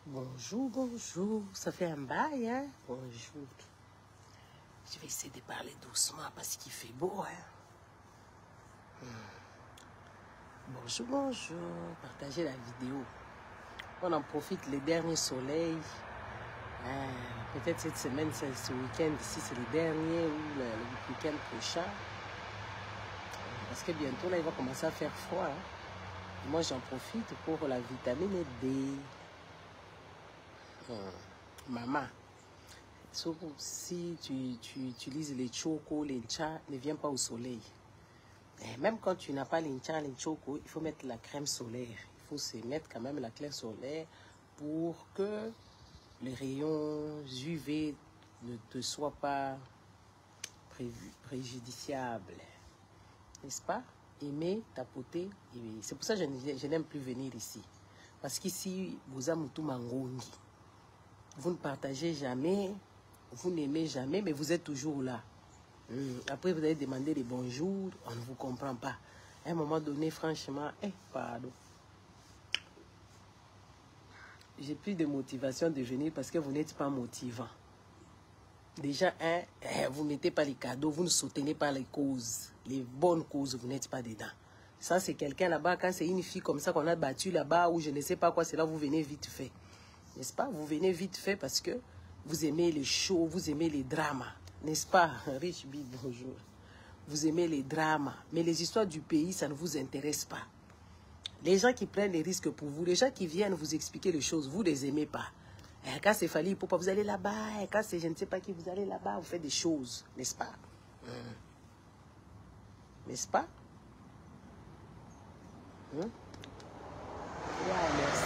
Bonjour, bonjour. Ça fait un bail, hein? Bonjour. Je vais essayer de parler doucement parce qu'il fait beau, hein? Bonjour, bonjour. Partagez la vidéo. On en profite, les derniers soleils. Peut-être cette semaine, ce week-end ici, c'est le dernier ou le week-end prochain. Parce que bientôt, là, il va commencer à faire froid. Hein? Moi, j'en profite pour la vitamine D. Maman, sauf si tu utilises les chocos, les ncha, ne viens pas au soleil. Et même quand tu n'as pas les ncha, les chocos, il faut mettre la crème solaire. Il faut se mettre quand même la crème solaire pour que les rayons UV ne te soient pas préjudiciables. N'est-ce pas? Aimer, tapoter. C'est pour ça que je n'aime plus venir ici. Parce qu'ici, vous avez tout mangongi. Vous ne partagez jamais, vous n'aimez jamais, mais vous êtes toujours là. Après, vous allez demander des bonjours, on ne vous comprend pas. À un moment donné, franchement, pardon. J'ai plus de motivation de venir parce que vous n'êtes pas motivant. Déjà, vous ne mettez pas les cadeaux, vous ne soutenez pas les causes. Les bonnes causes, vous n'êtes pas dedans. Ça, c'est quelqu'un là-bas, quand c'est une fille comme ça qu'on a battue là-bas, ou je ne sais pas quoi, c'est là vous venez vite fait. N'est-ce pas? Vous venez vite fait parce que vous aimez les shows, vous aimez les dramas. N'est-ce pas? Rich B, bonjour. Vous aimez les dramas. Mais les histoires du pays, ça ne vous intéresse pas. Les gens qui prennent les risques pour vous, les gens qui viennent vous expliquer les choses, vous ne les aimez pas. Quand c'est Fally Ipupa, vous allez là-bas. Quand c'est je ne sais pas qui, vous allez là-bas, vous faites des choses. N'est-ce pas? N'est-ce pas? Yeah, merci.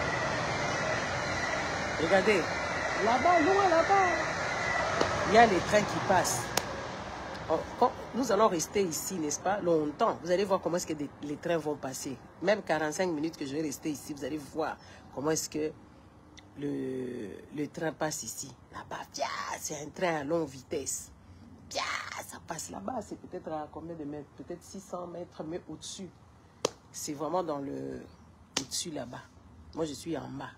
Regardez, là-bas, loin là-bas, il y a les trains qui passent. Nous allons rester ici, n'est-ce pas, longtemps. Vous allez voir comment est-ce que les trains vont passer. Même 45 minutes que je vais rester ici, vous allez voir comment est-ce que le train passe ici. Là-bas, c'est un train à longue vitesse. Ça passe là-bas, c'est peut-être à combien de mètres? Peut-être 600 mètres, mais au-dessus. C'est vraiment dans le... au-dessus là-bas. Moi, je suis en bas.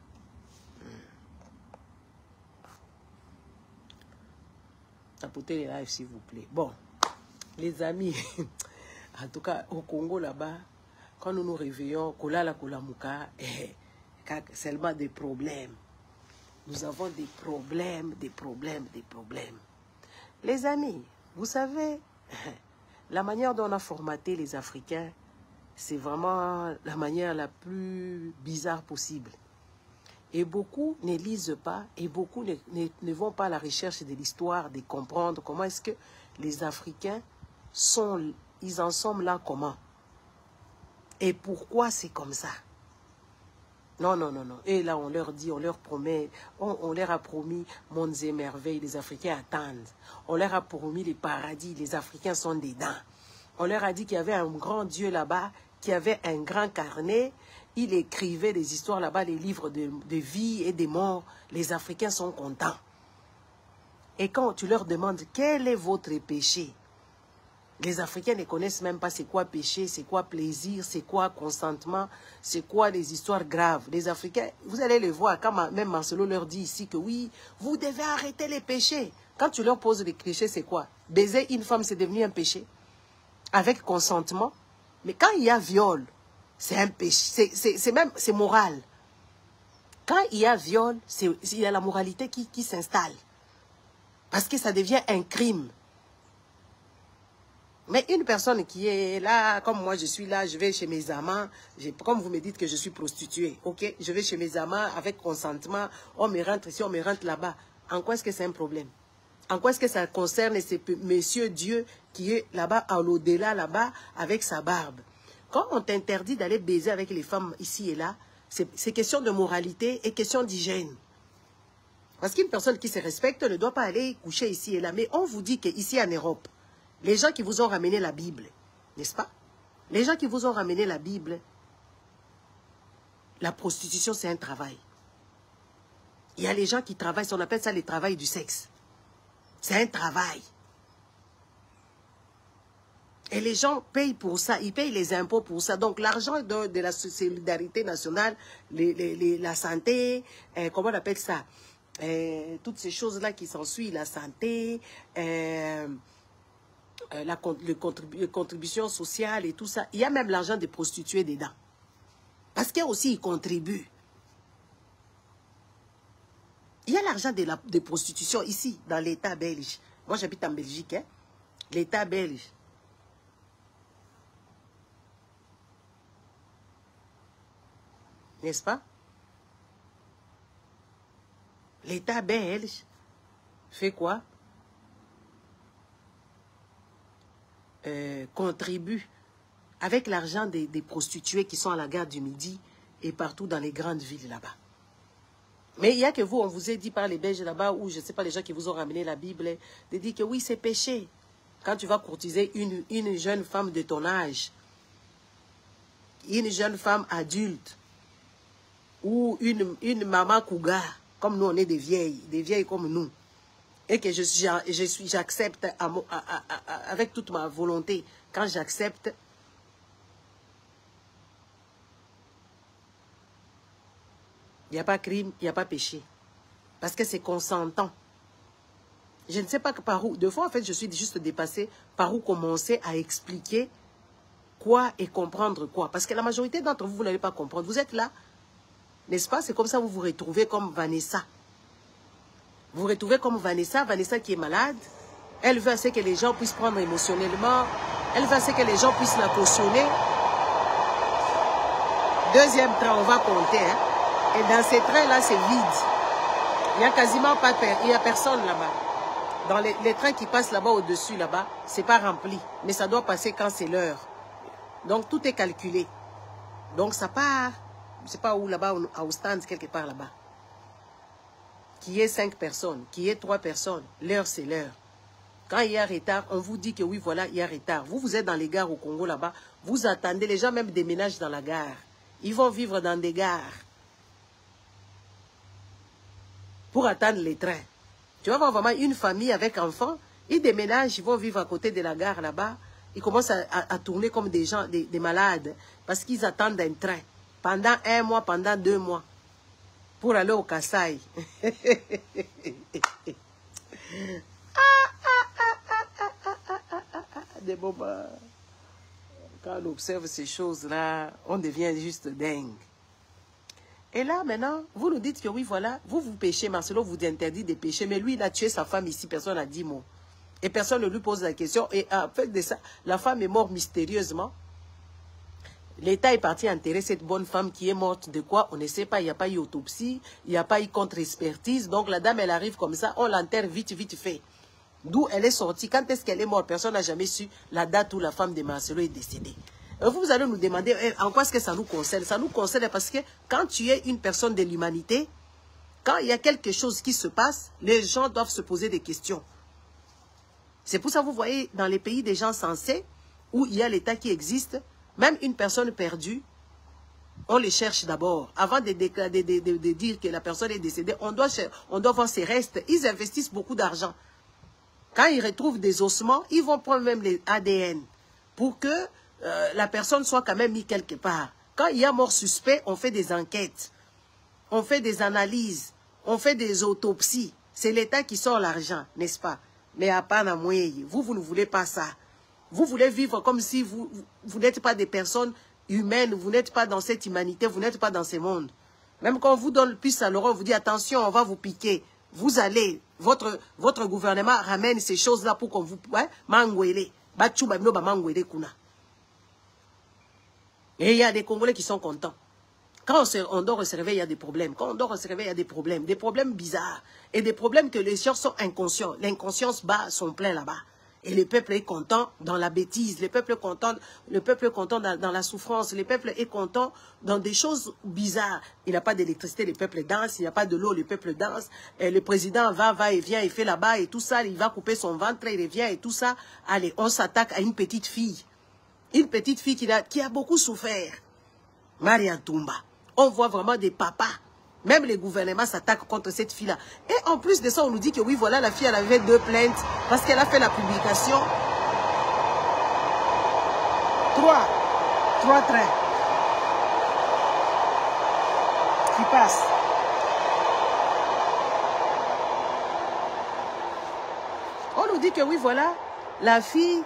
Tapotez les lives, s'il vous plaît. Bon, les amis, en tout cas, au Congo, là-bas, quand nous nous réveillons, Kolala Kolamuka, seulement des problèmes. Nous avons des problèmes, des problèmes, des problèmes. Les amis, vous savez, la manière dont on a formaté les Africains, c'est vraiment la manière la plus bizarre possible. Et beaucoup ne lisent pas, et beaucoup ne vont pas à la recherche de l'histoire, de comprendre comment est-ce que les Africains sont, ils en sont là comment. Et pourquoi c'est comme ça. Non, non, non, non. Et là, on leur dit, on leur promet, on leur a promis mondes et merveilles, les Africains attendent. On leur a promis les paradis, les Africains sont dedans. On leur a dit qu'il y avait un grand Dieu là-bas, qui avait un grand carnet. Il écrivait des histoires là-bas, des livres de vie et des morts. Les Africains sont contents. Et quand tu leur demandes quel est votre péché, les Africains ne connaissent même pas c'est quoi péché, c'est quoi plaisir, c'est quoi consentement, c'est quoi les histoires graves. Les Africains, vous allez les voir, quand même Marcelo leur dit ici que oui, vous devez arrêter les péchés. Quand tu leur poses les péchés, c'est quoi? Baiser une femme, c'est devenu un péché. Avec consentement. Mais quand il y a viol, c'est un péché, c'est moral. Quand il y a viol, il y a la moralité qui s'installe. Parce que ça devient un crime. Mais une personne qui est là, comme moi je suis là, je vais chez mes amants, comme vous me dites que je suis prostituée, ok? Je vais chez mes amants avec consentement, on me rentre ici, on me rentre là-bas. En quoi est-ce que c'est un problème? En quoi est-ce que ça concerne ce monsieur Dieu qui est là-bas, à l'au-delà, là-bas, avec sa barbe? Quand on t'interdit d'aller baiser avec les femmes ici et là, c'est question de moralité et question d'hygiène. Parce qu'une personne qui se respecte ne doit pas aller coucher ici et là. Mais on vous dit qu'ici en Europe, les gens qui vous ont ramené la Bible, n'est-ce pas? Les gens qui vous ont ramené la Bible, la prostitution c'est un travail. Il y a les gens qui travaillent, on appelle ça le travail du sexe. C'est un travail. Et les gens payent pour ça, ils payent les impôts pour ça. Donc l'argent de la solidarité nationale, la santé, comment on appelle ça, toutes ces choses-là qui s'ensuivent, la santé, les contributions sociales et tout ça. Il y a même l'argent des prostituées dedans. Parce qu'il y a aussi, ils contribuent. Il y a l'argent de prostitution ici, dans l'État belge. Moi, j'habite en Belgique, hein? L'État belge. N'est-ce pas? L'État belge fait quoi? Contribue avec l'argent des prostituées qui sont à la gare du Midi et partout dans les grandes villes là-bas. Mais il y a que vous, on vous a dit par les Belges là-bas, ou je ne sais pas, les gens qui vous ont ramené la Bible, de dire que oui, c'est péché. Quand tu vas courtiser une jeune femme de ton âge, une jeune femme adulte, ou une maman cougar, comme nous on est des vieilles comme nous, et que j'accepte avec toute ma volonté, quand j'accepte, il n'y a pas crime, il n'y a pas péché. Parce que c'est consentant. Je ne sais pas par où. Deux fois, en fait, je suis juste dépassée par où commencer à expliquer quoi et comprendre quoi. Parce que la majorité d'entre vous, vous n'allez pas comprendre. Vous êtes là, n'est-ce pas? C'est comme ça que vous vous retrouvez comme Vanessa. Vous vous retrouvez comme Vanessa, Vanessa qui est malade. Elle veut assez que les gens puissent prendre émotionnellement. Elle veut assez que les gens puissent la cautionner. Deuxième train, on va compter, hein. Et dans ces trains-là, c'est vide. Il n'y a quasiment pas il y a personne là-bas. Dans les trains qui passent là-bas au-dessus, là-bas, c'est pas rempli. Mais ça doit passer quand c'est l'heure. Donc, tout est calculé. Donc, ça part, je ne sais pas où, là-bas, à Ostende, quelque part là-bas. Qu'il y ait 5 personnes, qu'il y ait 3 personnes, l'heure, c'est l'heure. Quand il y a retard, on vous dit que oui, voilà, il y a retard. Vous êtes dans les gares au Congo, là-bas. Vous attendez, les gens même déménagent dans la gare. Ils vont vivre dans des gares pour attendre les trains. Tu vas voir vraiment une famille avec enfants, ils déménagent, ils vont vivre à côté de la gare là-bas. Ils commencent à tourner comme des gens, des malades, parce qu'ils attendent un train pendant 1 mois, pendant 2 mois, pour aller au Kassai. Des bobas. Quand on observe ces choses-là, on devient juste dingue. Et là, maintenant, vous nous dites que oui, voilà, vous péchez, Marcelo vous interdit de pécher, mais lui, il a tué sa femme ici, personne n'a dit mot. Et personne ne lui pose la question. Et en fait de ça, la femme est morte mystérieusement. L'État est parti enterrer cette bonne femme qui est morte de quoi? On ne sait pas, il n'y a pas eu autopsie, il n'y a pas eu contre-expertise. Donc la dame, elle arrive comme ça, on l'enterre vite, vite fait. D'où elle est sortie. Quand est-ce qu'elle est morte? Personne n'a jamais su la date où la femme de Marcelo est décédée. Vous allez nous demander en quoi est-ce que ça nous concerne. Ça nous concerne parce que quand tu es une personne de l'humanité, quand il y a quelque chose qui se passe, les gens doivent se poser des questions. C'est pour ça que vous voyez dans les pays des gens sensés, où il y a l'État qui existe, même une personne perdue, on les cherche d'abord. Avant de dire que la personne est décédée, on doit voir ses restes. Ils investissent beaucoup d'argent. Quand ils retrouvent des ossements, ils vont prendre même les ADN pour que la personne soit quand même mise quelque part. Quand il y a mort suspect, on fait des enquêtes, on fait des analyses, on fait des autopsies. C'est l'État qui sort l'argent, n'est-ce pas? Mais à Panamoué, vous ne voulez pas ça. Vous voulez vivre comme si vous n'êtes pas des personnes humaines, vous n'êtes pas dans cette humanité, vous n'êtes pas dans ce monde. Même quand on vous donne le puce à l'oreille, on vous dit attention, on va vous piquer. Vous allez, votre gouvernement ramène ces choses-là pour qu'on vous... Mangwele. Et il y a des Congolais qui sont contents. Quand on dort se réveiller, il y a des problèmes. Quand on dort se réveiller, il y a des problèmes bizarres. Et des problèmes que les gens sont inconscients. L'inconscience bat son plein là-bas. Et le peuple est content dans la bêtise. Le peuple est content dans la souffrance. Le peuple est content dans des choses bizarres. Il n'y a pas d'électricité, le peuple danse. Il n'y a pas de l'eau, le peuple danse. Et le président va et vient, il fait là-bas et tout ça. Il va couper son ventre, il revient et tout ça. Allez, on s'attaque à une petite fille. Une petite fille qui a beaucoup souffert. Maria Toumba. On voit vraiment des papas. Même les gouvernements s'attaquent contre cette fille-là. Et en plus de ça, on nous dit que oui, voilà, la fille, elle avait 2 plaintes parce qu'elle a fait la publication. Trois trains qui passent. On nous dit que oui, voilà, la fille,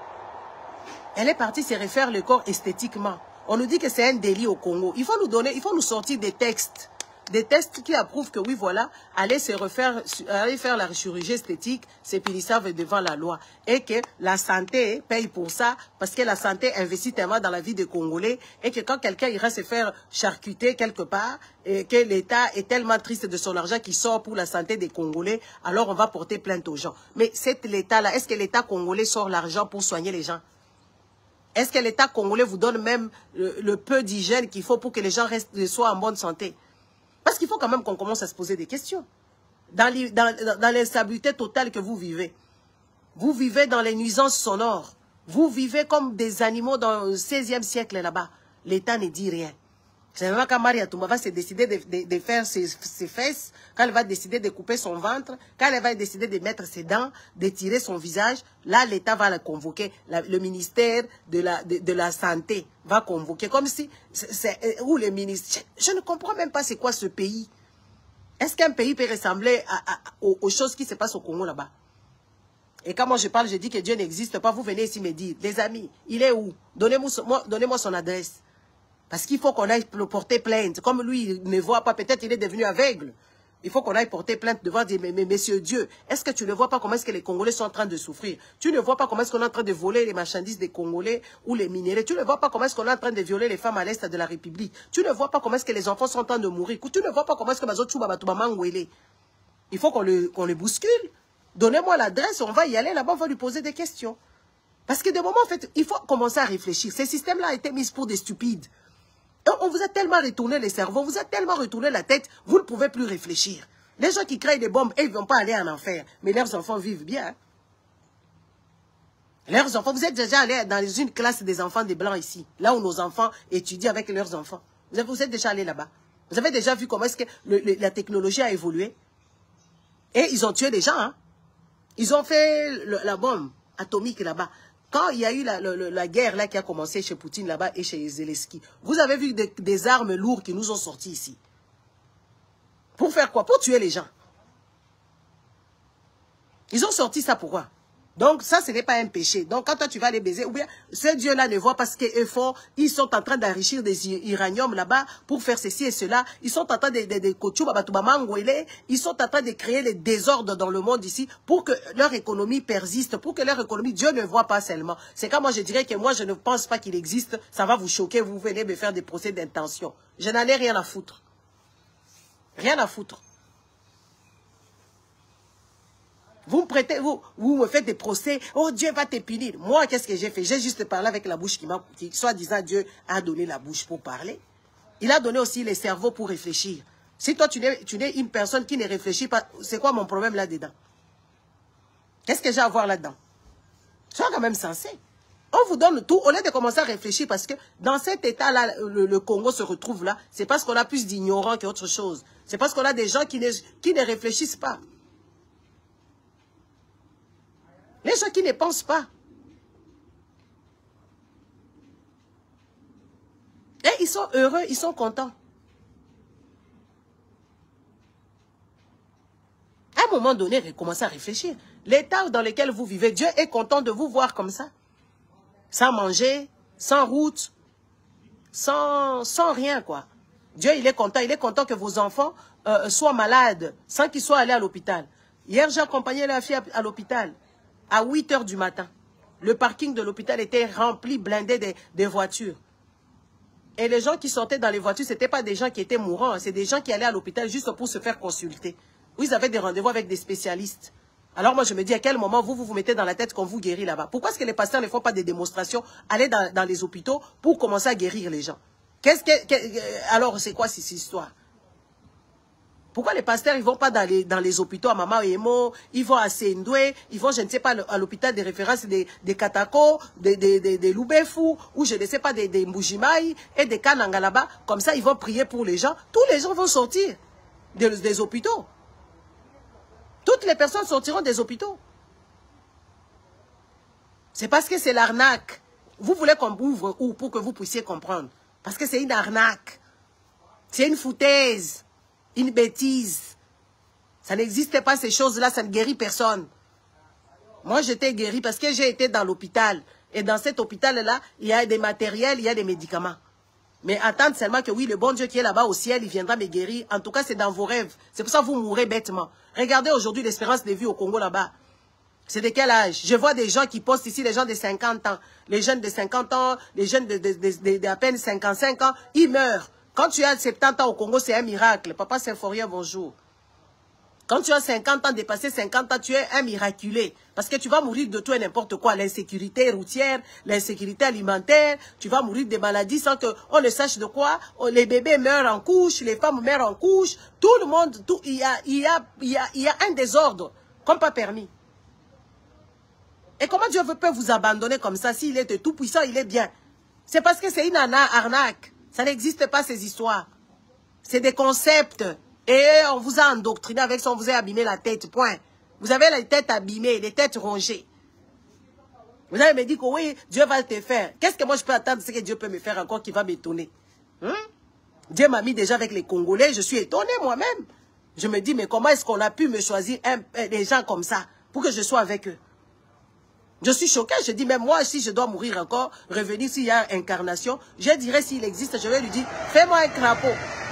elle est partie se refaire le corps esthétiquement. On nous dit que c'est un délit au Congo. Il faut nous sortir des textes qui approuvent que oui, voilà, aller faire la chirurgie esthétique, c'est punissable devant la loi. Et que la santé paye pour ça, parce que la santé investit tellement dans la vie des Congolais, et que quand quelqu'un ira se faire charcuter quelque part, et que l'État est tellement triste de son argent qui sort pour la santé des Congolais, alors on va porter plainte aux gens. Mais cet État-là, est-ce que l'État congolais sort l'argent pour soigner les gens? Est-ce que l'État congolais vous donne même le peu d'hygiène qu'il faut pour que les gens soient en bonne santé? Parce qu'il faut quand même qu'on commence à se poser des questions. Dans l'instabilité totale que vous vivez dans les nuisances sonores, vous vivez comme des animaux dans le 16e siècle là-bas. L'État ne dit rien. C'est vraiment quand Maria Toumba va se décider de faire ses fesses, quand elle va décider de couper son ventre, quand elle va décider de mettre ses dents, de tirer son visage, là l'État va la convoquer. Le ministère de la Santé va convoquer. Comme si, ou le ministre, je ne comprends même pas c'est quoi ce pays. Est-ce qu'un pays peut ressembler aux choses qui se passent au Congo là-bas? Et quand moi je parle, je dis que Dieu n'existe pas, vous venez ici me dire, les amis, il est où? Donnez-moi son adresse. Parce qu'il faut qu'on aille le porter plainte. Comme lui, il ne voit pas, peut-être il est devenu aveugle. Il faut qu'on aille porter plainte devant dire, mais messieurs Dieu, est-ce que tu ne vois pas comment est-ce que les Congolais sont en train de souffrir? Tu ne vois pas comment est-ce qu'on est en train de voler les marchandises des Congolais ou les minéraux? Tu ne vois pas comment est-ce qu'on est en train de violer les femmes à l'est de la République? Tu ne vois pas comment est-ce que les enfants sont en train de mourir? Tu ne vois pas comment est-ce que il faut qu'on le bouscule. Donnez-moi l'adresse, on va y aller là-bas, on va lui poser des questions. Parce que de moment, en fait, il faut commencer à réfléchir. Ce système-là a été mis pour des stupides. On vous a tellement retourné les cerveaux, on vous a tellement retourné la tête, vous ne pouvez plus réfléchir. Les gens qui créent des bombes, ils ne vont pas aller en enfer. Mais leurs enfants vivent bien. Hein? Leurs enfants, vous êtes déjà allé dans une classe des enfants des Blancs ici. Là où nos enfants étudient avec leurs enfants. Vous êtes déjà allé là-bas. Vous avez déjà vu comment est-ce que la technologie a évolué. Et ils ont tué des gens. Hein? Ils ont fait la bombe atomique là-bas. Quand il y a eu la guerre là qui a commencé chez Poutine là-bas et chez Zelensky, vous avez vu des armes lourdes qui nous ont sortis ici. Pour faire quoi? Pour tuer les gens. Ils ont sorti ça pourquoi? Donc ça, ce n'est pas un péché. Donc quand toi tu vas les baiser, ou bien ce Dieu-là ne voit pas ce qu'ils font, ils sont en train d'enrichir des uraniums là-bas pour faire ceci et cela. Ils sont en train ils sont en train de créer les désordres dans le monde ici pour que leur économie persiste, pour que leur économie, Dieu ne voit pas seulement. C'est quand moi je dirais que moi je ne pense pas qu'il existe, ça va vous choquer, vous venez me faire des procès d'intention. Je n'en ai rien à foutre. Rien à foutre. Vous me prêtez, vous me faites des procès. Oh, Dieu va te punir. Moi, qu'est-ce que j'ai fait? J'ai juste parlé avec la bouche qui soi-disant, Dieu a donné la bouche pour parler. Il a donné aussi les cerveaux pour réfléchir. Si toi, tu n'es une personne qui ne réfléchit pas, c'est quoi mon problème là-dedans? Qu'est-ce que j'ai à voir là-dedans? Sois quand même sensé. On vous donne tout, au lieu de commencer à réfléchir, parce que dans cet état-là, le Congo se retrouve là, c'est parce qu'on a plus d'ignorants qu'autre chose. C'est parce qu'on a des gens qui ne réfléchissent pas. Les gens qui ne pensent pas. Et ils sont heureux, ils sont contents. À un moment donné, recommencez à réfléchir. L'état dans lequel vous vivez, Dieu est content de vous voir comme ça. Sans manger, sans route, sans rien, quoi. Dieu, il est content que vos enfants soient malades, sans qu'ils soient allés à l'hôpital. Hier, j'ai accompagné la fille à l'hôpital. À 8 h du matin, le parking de l'hôpital était rempli, blindé des voitures. Et les gens qui sortaient dans les voitures, ce n'étaient pas des gens qui étaient mourants, c'est des gens qui allaient à l'hôpital juste pour se faire consulter. Où ils avaient des rendez-vous avec des spécialistes. Alors moi je me dis, à quel moment vous mettez dans la tête qu'on vous guérit là-bas? Pourquoi est-ce que les pasteurs ne font pas des démonstrations, aller dans les hôpitaux pour commencer à guérir les gens? Alors c'est quoi cette histoire? Pourquoi les pasteurs, ils ne vont pas dans les hôpitaux à Mama Emo, ils vont à Sendoué, ils vont, je ne sais pas, à l'hôpital de référence des Katako, des Loubefou, ou je ne sais pas, des Mbujimaï et des Kananga là-bas. Comme ça, ils vont prier pour les gens. Tous les gens vont sortir des hôpitaux. Toutes les personnes sortiront des hôpitaux. C'est parce que c'est l'arnaque. Vous voulez qu'on ouvre où pour que vous puissiez comprendre? Parce que c'est une arnaque. C'est une foutaise. Une bêtise. Ça n'existe pas ces choses-là, ça ne guérit personne. Moi, j'étais guérie parce que j'ai été dans l'hôpital. Et dans cet hôpital-là, il y a des matériels, il y a des médicaments. Mais attendre seulement que oui, le bon Dieu qui est là-bas au ciel, il viendra me guérir. En tout cas, c'est dans vos rêves. C'est pour ça que vous mourrez bêtement. Regardez aujourd'hui l'espérance de vie au Congo là-bas. C'est de quel âge? Je vois des gens qui postent ici, les gens de 50 ans. Les jeunes de 50 ans, les jeunes d'à peine 55 ans, ils meurent. Quand tu as 70 ans au Congo, c'est un miracle. Papa Symphorien, bonjour. Quand tu as 50 ans, dépassé 50 ans, tu es un miraculé. Parce que tu vas mourir de tout et n'importe quoi. L'insécurité routière, l'insécurité alimentaire. Tu vas mourir des maladies sans qu'on ne sache de quoi. Les bébés meurent en couche, les femmes meurent en couche. Tout le monde, il y a un désordre comme pas permis. Et comment Dieu peut vous abandonner comme ça? S'il est tout puissant, il est bien. C'est parce que c'est une arnaque. Ça n'existe pas ces histoires. C'est des concepts. Et on vous a endoctriné avec ça, on vous a abîmé la tête, point. Vous avez la tête abîmée, les têtes rongées. Vous avez me dit que oui, Dieu va te faire. Qu'est-ce que moi je peux attendre, c'est que Dieu peut me faire encore qui va m'étonner? Dieu m'a mis déjà avec les Congolais, je suis étonné moi-même. Je me dis, mais comment est-ce qu'on a pu me choisir des gens comme ça pour que je sois avec eux? Je suis choquée, je dis, même moi, si je dois mourir encore, revenir s'il y a incarnation, je dirais s'il existe, je vais lui dire, fais-moi un crapaud.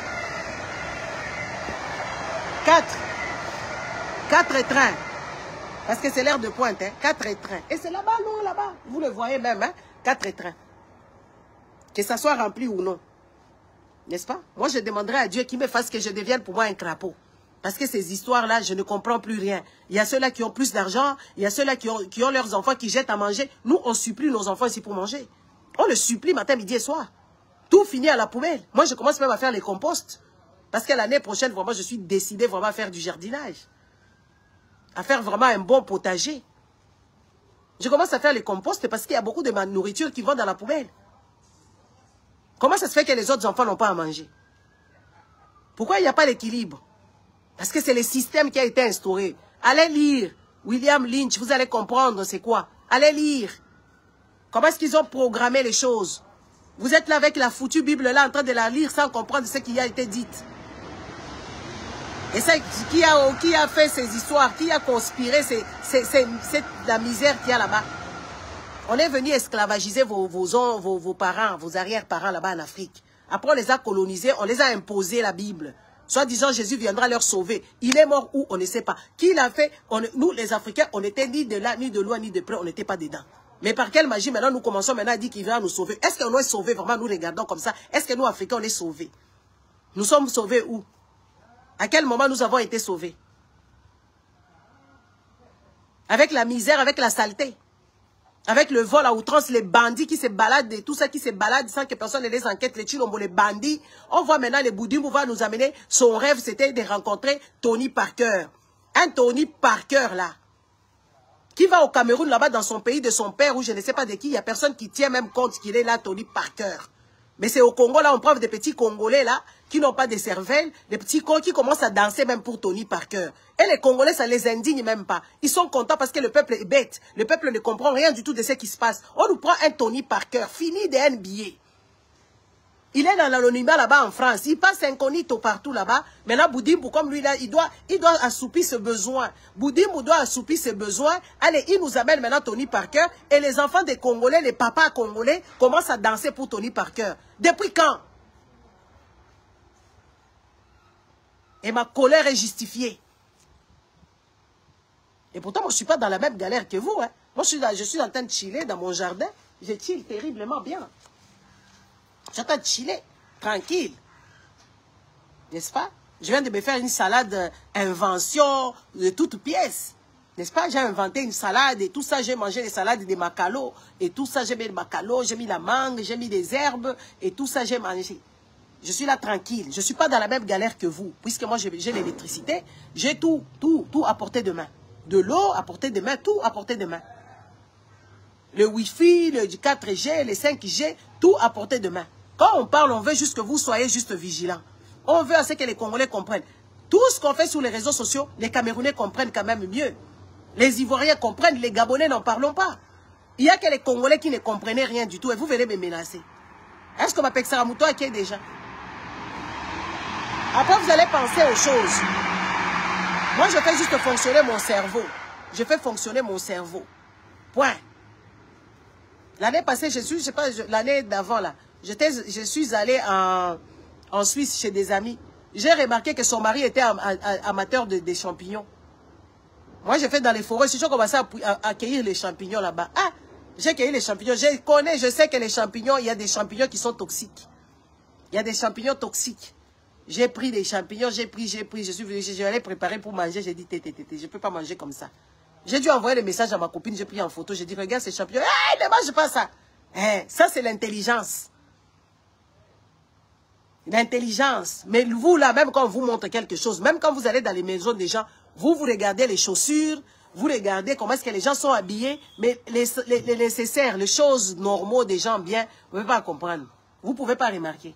4 trains. Parce que c'est l'heure de pointe, hein. 4 trains. Et c'est là-bas, loin là-bas. Vous le voyez même, hein. 4 trains. Que ça soit rempli ou non. N'est-ce pas? Moi, je demanderai à Dieu qu'il me fasse que je devienne pour moi un crapaud. Parce que ces histoires-là, je ne comprends plus rien. Il y a ceux-là qui ont plus d'argent. Il y a ceux-là qui ont leurs enfants qui jettent à manger. Nous, on supplie nos enfants ici pour manger. On le supplie matin, midi et soir. Tout finit à la poubelle. Moi, je commence même à faire les composts. Parce que l'année prochaine, vraiment, je suis décidée vraiment à faire du jardinage. À faire vraiment un bon potager. Je commence à faire les composts parce qu'il y a beaucoup de ma nourriture qui vont dans la poubelle. Comment ça se fait que les autres enfants n'ont pas à manger? Pourquoi il n'y a pas l'équilibre? Parce que c'est le système qui a été instauré. Allez lire William Lynch, vous allez comprendre c'est quoi. Allez lire. Comment est-ce qu'ils ont programmé les choses? Vous êtes là avec la foutue Bible là en train de la lire sans comprendre ce qui a été dit. Et c'est qui a fait ces histoires, qui a conspiré, c'est la misère qu'il y a là-bas. On est venu esclavagiser vos parents, vos arrière-parents là-bas en Afrique. Après, on les a colonisés, on les a imposés la Bible. Soit disant Jésus viendra leur sauver. Il est mort où? On ne sait pas. Qui l'a fait? Nous, les Africains, on n'était ni de là, ni de loin, ni de près, on n'était pas dedans. Mais par quelle magie, maintenant, nous commençons maintenant à dire qu'il va nous sauver. Est-ce qu'on est sauvés vraiment, nous regardons comme ça? Est-ce que nous, Africains, on est sauvés? Nous sommes sauvés où? À quel moment nous avons été sauvés? Avec la misère, avec la saleté. Avec le vol à outrance, les bandits qui se baladent, et tout ça qui se balade sans que personne ne les enquête, les Chilombo, les bandits. On voit maintenant les Boudimou va nous amener. Son rêve, c'était de rencontrer Tony Parker. Un Tony Parker, là. Qui va au Cameroun, là-bas, dans son pays de son père, ou je ne sais pas de qui. Il n'y a personne qui tient même compte qu'il est là, Tony Parker. Mais c'est au Congo, là, on prend des petits Congolais, là, qui n'ont pas de cervelle, des petits cons qui commencent à danser même pour Tony Parker. Et les Congolais, ça les indigne même pas. Ils sont contents parce que le peuple est bête. Le peuple ne comprend rien du tout de ce qui se passe. On nous prend un Tony Parker, fini des NBA. Il est dans l'anonymat là-bas en France. Il passe incognito partout là-bas. Maintenant, Boudimou, comme lui, là, il doit assoupir ce besoin. Boudimou doit assoupir ses besoins. Allez, il nous amène maintenant Tony Parker. Et les enfants des Congolais, les papas congolais, commencent à danser pour Tony Parker. Depuis quand? Et ma colère est justifiée. Et pourtant, moi, je ne suis pas dans la même galère que vous. Hein. Moi, je suis en train de chiller dans mon jardin. Je chill terriblement bien. Je suis en train de chiller, tranquille. N'est-ce pas? Je viens de me faire une salade invention de toutes pièces. N'est-ce pas? J'ai inventé une salade et tout ça, j'ai mangé les salades de macalo. Et tout ça, j'ai mis le macalo, j'ai mis la mangue, j'ai mis des herbes. Et tout ça, j'ai mangé. Je suis là tranquille. Je ne suis pas dans la même galère que vous. Puisque moi, j'ai l'électricité. J'ai tout à portée de main. De l'eau à portée de main, tout à portée de main. Le Wi-Fi, le 4G, les 5G, tout à portée de main. Quand on parle, on veut juste que vous soyez juste vigilants. On veut à ce que les Congolais comprennent. Tout ce qu'on fait sur les réseaux sociaux, les Camerounais comprennent quand même mieux. Les Ivoiriens comprennent, les Gabonais n'en parlons pas. Il y a que les Congolais qui ne comprenaient rien du tout et vous venez me menacer. Est-ce que ma Pexaramuto qui est déjà? Après, vous allez penser aux choses. Moi, je fais juste fonctionner mon cerveau. Je fais fonctionner mon cerveau. Point. L'année passée, je sais pas, l'année d'avant, là, je suis allée en Suisse chez des amis. J'ai remarqué que son mari était amateur des champignons. Moi, j'ai fait dans les forêts. Si je commençais à cueillir les champignons là-bas. Ah, j'ai cueilli les champignons. Je sais que les champignons, il y a des champignons qui sont toxiques. Il y a des champignons toxiques. J'ai pris des champignons, j'ai pris. Je suis venu, je allais préparer pour manger. J'ai dit, je ne peux pas manger comme ça. J'ai dû envoyer le message à ma copine. J'ai pris en photo. J'ai dit, regarde ces champignons. Ne mange pas ça. Ça, c'est l'intelligence. L'intelligence. Mais vous, là, même quand on vous montre quelque chose, même quand vous allez dans les maisons des gens, vous regardez les chaussures, vous regardez comment est-ce que les gens sont habillés, mais les nécessaires, les choses normaux des gens bien, vous ne pouvez pas comprendre. Vous ne pouvez pas remarquer.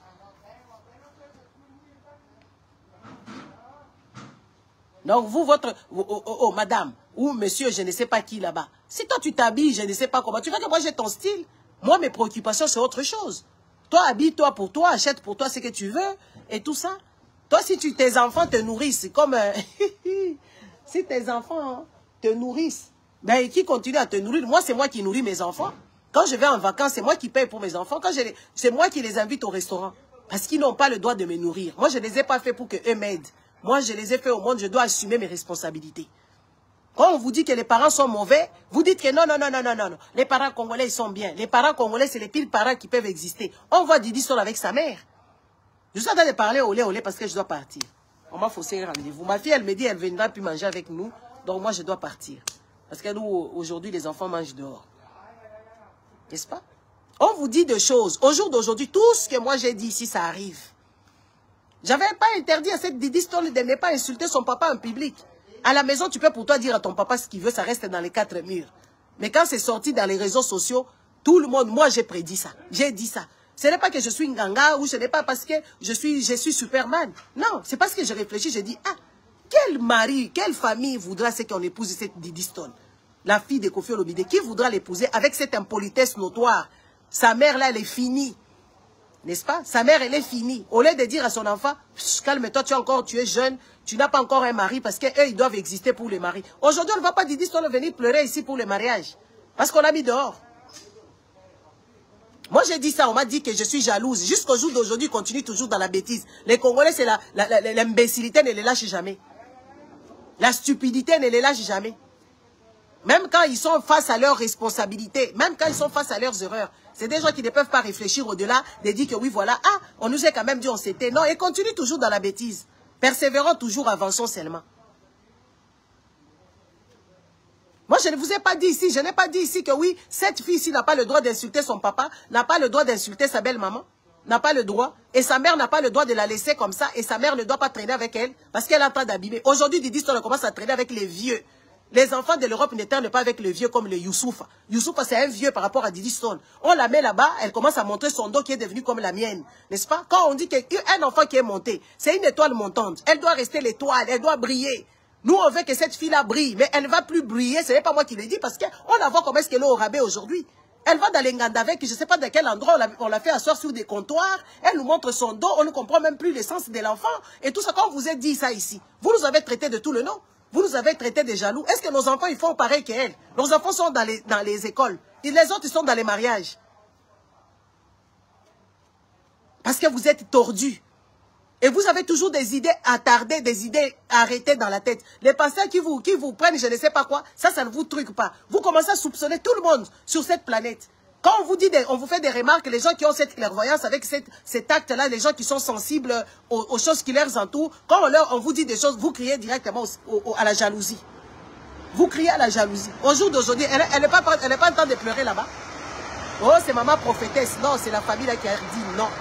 Donc, vous, madame, ou monsieur, je ne sais pas qui là-bas. Si toi, tu t'habilles, je ne sais pas comment. Tu vois que moi, j'ai ton style. Moi, mes préoccupations, c'est autre chose. Toi, habille-toi pour toi, achète pour toi ce que tu veux, et tout ça. Toi, si tes enfants te nourrissent, comme... si tes enfants te nourrissent, ben, qui continue à te nourrir? Moi, c'est moi qui nourris mes enfants. Quand je vais en vacances, c'est moi qui paye pour mes enfants. C'est moi qui les invite au restaurant. Parce qu'ils n'ont pas le droit de me nourrir. Moi, je ne les ai pas fait pour qu'eux m'aident. Moi, je les ai fait au monde, je dois assumer mes responsabilités. Quand on vous dit que les parents sont mauvais, vous dites que non. Les parents congolais, ils sont bien. Les parents congolais, c'est les pires parents qui peuvent exister. On voit Didi Stone avec sa mère. Je suis en train de parler au lait parce que je dois partir. On m'a faussé un rendez-vous. Ma fille, elle me dit qu'elle ne viendra plus manger avec nous. Donc moi, je dois partir. Parce que nous, aujourd'hui, les enfants mangent dehors. N'est-ce pas? On vous dit des choses. Au jour d'aujourd'hui, tout ce que moi j'ai dit ici, ça arrive. J'avais pas interdit à cette Didi Stone de ne pas insulter son papa en public. À la maison, tu peux pour toi dire à ton papa ce qu'il veut, ça reste dans les 4 murs. Mais quand c'est sorti dans les réseaux sociaux, tout le monde, moi j'ai prédit ça. J'ai dit ça. Ce n'est pas que je suis Nganga ou ce n'est pas parce que je suis Superman. Non, c'est parce que je réfléchis, je dis, ah, quel mari, quelle famille voudra ce qu'on épouse cette Didi Stone? La fille de Koffi Olomide, qui voudra l'épouser avec cette impolitesse notoire? Sa mère là, elle est finie. N'est-ce pas? Sa mère, elle est finie. Au lieu de dire à son enfant, calme-toi, tu es jeune, tu n'as pas encore un mari parce qu'eux, ils doivent exister pour les maris. Aujourd'hui, on ne va pas Didi Stone venir pleurer ici pour le mariage. Parce qu'on l'a mis dehors. Moi, j'ai dit ça, on m'a dit que je suis jalouse. Jusqu'au jour d'aujourd'hui, continue toujours dans la bêtise. Les Congolais, c'est l'imbécilité ne les lâche jamais. La stupidité ne les lâche jamais. Même quand ils sont face à leurs responsabilités, même quand ils sont face à leurs erreurs, c'est des gens qui ne peuvent pas réfléchir au-delà de dire que oui, voilà, ah, on nous a quand même dit on s'était. Non, et continue toujours dans la bêtise. Persévérons toujours, avançons seulement. Moi, je ne vous ai pas dit ici, je n'ai pas dit ici que oui, cette fille-ci n'a pas le droit d'insulter son papa, n'a pas le droit d'insulter sa belle-maman, n'a pas le droit, et sa mère n'a pas le droit de la laisser comme ça, et sa mère ne doit pas traîner avec elle, parce qu'elle est en train d'abîmer. Aujourd'hui, Didi Stone commence à traîner avec les vieux. Les enfants de l'Europe ne traînent pas avec les vieux comme le Youssoufa. Youssoufa, c'est un vieux par rapport à Didi Stone. On la met là-bas, elle commence à montrer son dos qui est devenu comme la mienne. N'est-ce pas? Quand on dit qu'un enfant qui est monté, c'est une étoile montante. Elle doit rester l'étoile, elle doit briller. Nous, on veut que cette fille-là brille, mais elle ne va plus briller. Ce n'est pas moi qui l'ai dit, parce qu'on la voit comment est-ce qu'elle est au rabais aujourd'hui. Elle va dans les Ngandavek, je ne sais pas de quel endroit on l'a fait asseoir sur des comptoirs. Elle nous montre son dos, on ne comprend même plus l'essence de l'enfant. Et tout ça, quand on vous a dit ça ici, vous nous avez traité de tout le nom. Vous nous avez traité de jaloux. Est-ce que nos enfants, ils font pareil qu'elle? Nos enfants sont dans les écoles. Et les autres, ils sont dans les mariages. Parce que vous êtes tordus. Et vous avez toujours des idées attardées, des idées arrêtées dans la tête. Les pensées qui vous prennent, je ne sais pas quoi, ça ne vous truque pas. Vous commencez à soupçonner tout le monde sur cette planète. Quand on vous dit, on vous fait des remarques, les gens qui ont cette clairvoyance avec cet acte-là, les gens qui sont sensibles aux choses qui leur entourent, quand on vous dit des choses, vous criez directement à la jalousie. Vous criez à la jalousie. Au jour d'aujourd'hui, elle n'est pas en train de pleurer là-bas. Oh, c'est maman prophétesse. Non, c'est la famille là qui a dit non.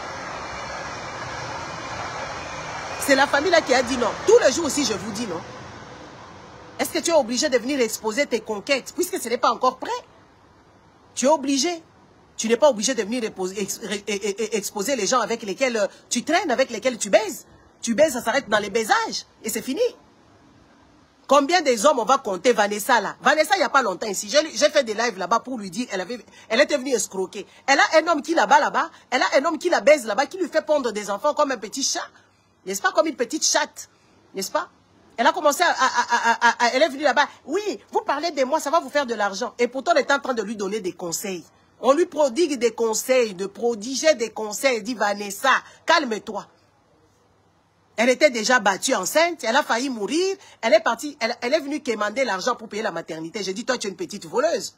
C'est la famille là qui a dit non. Tous les jours aussi, je vous dis non. Est-ce que tu es obligé de venir exposer tes conquêtes, puisque ce n'est pas encore prêt? Tu es obligé. Tu n'es pas obligé de venir exposer les gens avec lesquels tu traînes, avec lesquels tu baises. Tu baises, ça s'arrête dans les baisages. Et c'est fini. Combien des hommes on va compter? Vanessa là. Vanessa, il n'y a pas longtemps ici. J'ai fait des lives là-bas pour lui dire, elle était venue escroquer. Elle a un homme qui là-bas. Elle a un homme qui la baise là-bas, qui lui fait pondre des enfants comme un petit chat. N'est-ce pas? Comme une petite chatte. N'est-ce pas? Elle a commencé elle est venue là-bas. Oui, vous parlez de moi, ça va vous faire de l'argent. Et pourtant, on est en train de lui donner des conseils. On lui prodigue des conseils, de prodiger des conseils. Elle dit, Vanessa, calme-toi. Elle était déjà battue enceinte, elle a failli mourir, elle est partie, elle est venue quémander l'argent pour payer la maternité. J'ai dit, toi, tu es une petite voleuse.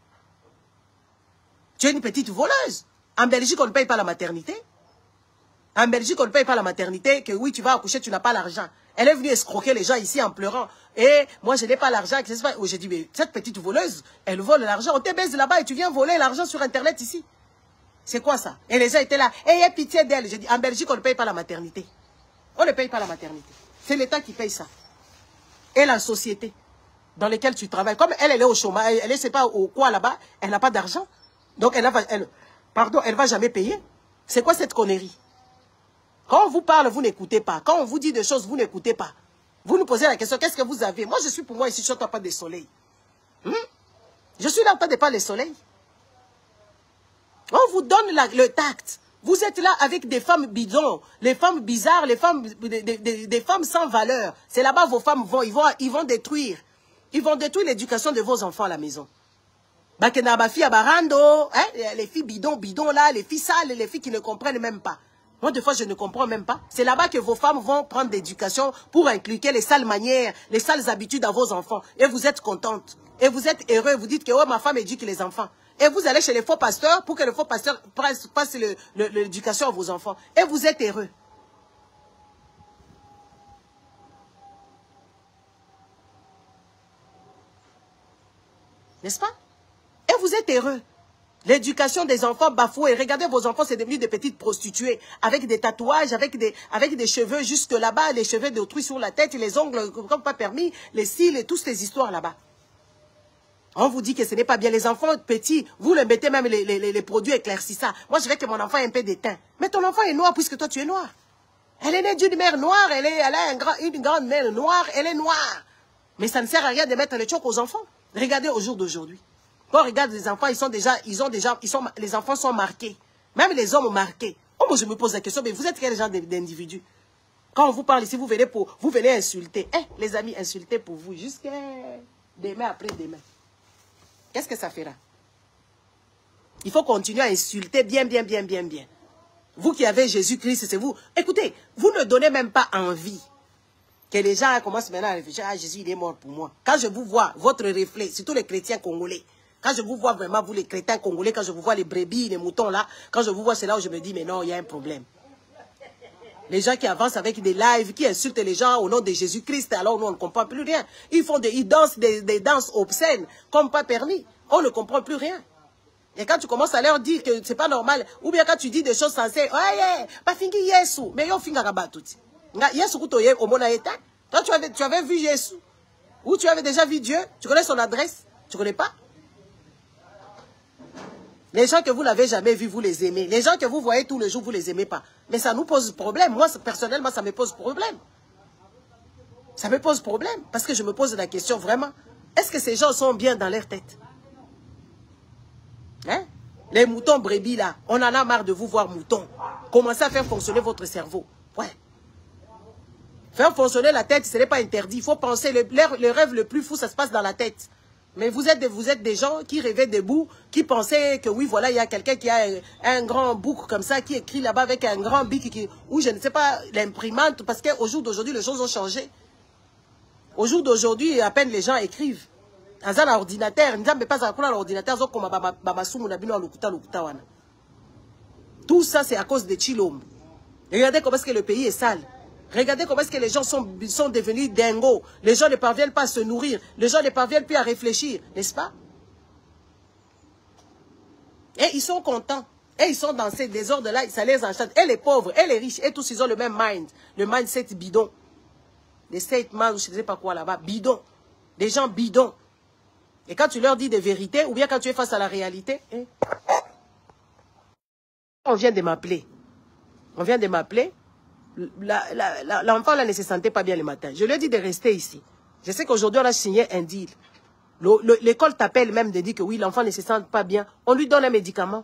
Tu es une petite voleuse. En Belgique, on ne paye pas la maternité. En Belgique, on ne paye pas la maternité, que oui, tu vas accoucher, tu n'as pas l'argent. Elle est venue escroquer les gens ici en pleurant. Et moi, je n'ai pas l'argent. J'ai dit, mais cette petite voleuse, elle vole l'argent. On te baise là-bas et tu viens voler l'argent sur Internet ici. C'est quoi ça? Et les gens étaient là. Et ayez pitié d'elle. J'ai dit, en Belgique, on ne paye pas la maternité. On ne paye pas la maternité. C'est l'État qui paye ça. Et la société dans laquelle tu travailles. Comme elle est au chômage, elle ne sait pas au quoi là-bas, elle n'a pas d'argent. Donc, elle ne va jamais payer. C'est quoi cette connerie? Quand on vous parle, vous n'écoutez pas. Quand on vous dit des choses, vous n'écoutez pas. Vous nous posez la question, qu'est-ce que vous avez? Moi, je suis pour moi ici, je ne suis pas des soleils. Je suis là en train de parler des soleils. On vous donne le tact. Vous êtes là avec des femmes bidons, les femmes bizarres, les femmes, des femmes sans valeur. C'est là-bas vos femmes vont, ils vont détruire. Ils vont détruire l'éducation de vos enfants à la maison. Les filles bidons là, les filles sales, les filles qui ne comprennent même pas. Moi, des fois, je ne comprends même pas. C'est là-bas que vos femmes vont prendre l'éducation pour inculquer les sales manières, les sales habitudes à vos enfants. Et vous êtes contente. Et vous êtes heureux. Vous dites que oh, ma femme éduque les enfants. Et vous allez chez les faux pasteurs pour que le faux pasteur passe l'éducation à vos enfants. Et vous êtes heureux. N'est-ce pas? Et vous êtes heureux. L'éducation des enfants bafouée. Regardez vos enfants, c'est devenu des petites prostituées. Avec des tatouages, avec des cheveux jusque là-bas, les cheveux d'autrui sur la tête, les ongles comme pas permis, les cils et toutes ces histoires là-bas. On vous dit que ce n'est pas bien. Les enfants petits, vous les mettez même les produits éclaircissants. Moi, je veux que mon enfant ait un peu d'étain. Mais ton enfant est noir puisque toi, tu es noir. Elle est née d'une mère noire, elle a une grande mère noire, elle est noire. Mais ça ne sert à rien de mettre le choc aux enfants. Regardez au jour d'aujourd'hui. Quand on regarde les enfants, les enfants sont marqués. Même les hommes marqués. Oh, moi, je me pose la question, mais vous êtes quel genre d'individu? Quand on vous parle ici, vous venez insulter. Les amis, insulter pour vous jusqu'à demain après demain. Qu'est-ce que ça fera? Il faut continuer à insulter bien. Vous qui avez Jésus-Christ, c'est vous. Écoutez, vous ne donnez même pas envie que les gens commencent maintenant à réfléchir. Ah, Jésus, il est mort pour moi. Quand je vous vois, votre reflet, surtout les chrétiens congolais, quand je vous vois vraiment, vous les chrétiens congolais, quand je vous vois les brebis, les moutons là, quand je vous vois, c'est là où je me dis, mais non, il y a un problème. Les gens qui avancent avec des lives, qui insultent les gens au nom de Jésus-Christ, alors nous, on ne comprend plus rien. Ils dansent des danses obscènes, comme pas permis. On ne comprend plus rien. Et quand tu commences à leur dire que c'est pas normal, ou bien quand tu dis des choses sensées, pas fingi Yesu, mais yo finga rabatuti. Yesu kutoye au mona eta. Toi, tu avais vu Yesu. Ou tu avais déjà vu Dieu. Tu connais son adresse. Tu connais pas. Les gens que vous n'avez jamais vus, vous les aimez. Les gens que vous voyez tous les jours, vous les aimez pas. Mais ça nous pose problème. Moi, personnellement, ça me pose problème. Ça me pose problème. Parce que je me pose la question, vraiment, est-ce que ces gens sont bien dans leur tête? Hein? Les moutons brebis, là, on en a marre de vous voir moutons. Commencez à faire fonctionner votre cerveau. Ouais. Faire fonctionner la tête, ce n'est pas interdit. Il faut penser, le rêve le plus fou, ça se passe dans la tête. Mais vous êtes des gens qui rêvaient debout, qui pensaient que oui, voilà, il y a quelqu'un qui a un grand bouc comme ça, qui écrit là-bas avec un grand bic, ou je ne sais pas, l'imprimante, parce qu'au jour d'aujourd'hui, les choses ont changé. Au jour d'aujourd'hui, à peine les gens écrivent. Dans un ordinateur, tout ça, c'est à cause de Chilombo. Regardez comment est-ce que le pays est sale. Regardez comment est-ce que les gens sont devenus dingos. Les gens ne parviennent pas à se nourrir. Les gens ne parviennent plus à réfléchir. N'est-ce pas? Et ils sont contents. Et ils sont dans ces désordres-là. Ça les enchante. Et les pauvres, et les riches, et tous, ils ont le même mind. Le mindset bidon. Les statements, je ne sais pas quoi là-bas. Bidon. Des gens bidons. Et quand tu leur dis des vérités, ou bien quand tu es face à la réalité, on vient de m'appeler. On vient de m'appeler. L'enfant là ne se sentait pas bien le matin. Je lui ai dit de rester ici. Je sais qu'aujourd'hui, on a signé un deal. L'école t'appelle même de dire que oui, l'enfant ne se sent pas bien. On lui donne un médicament.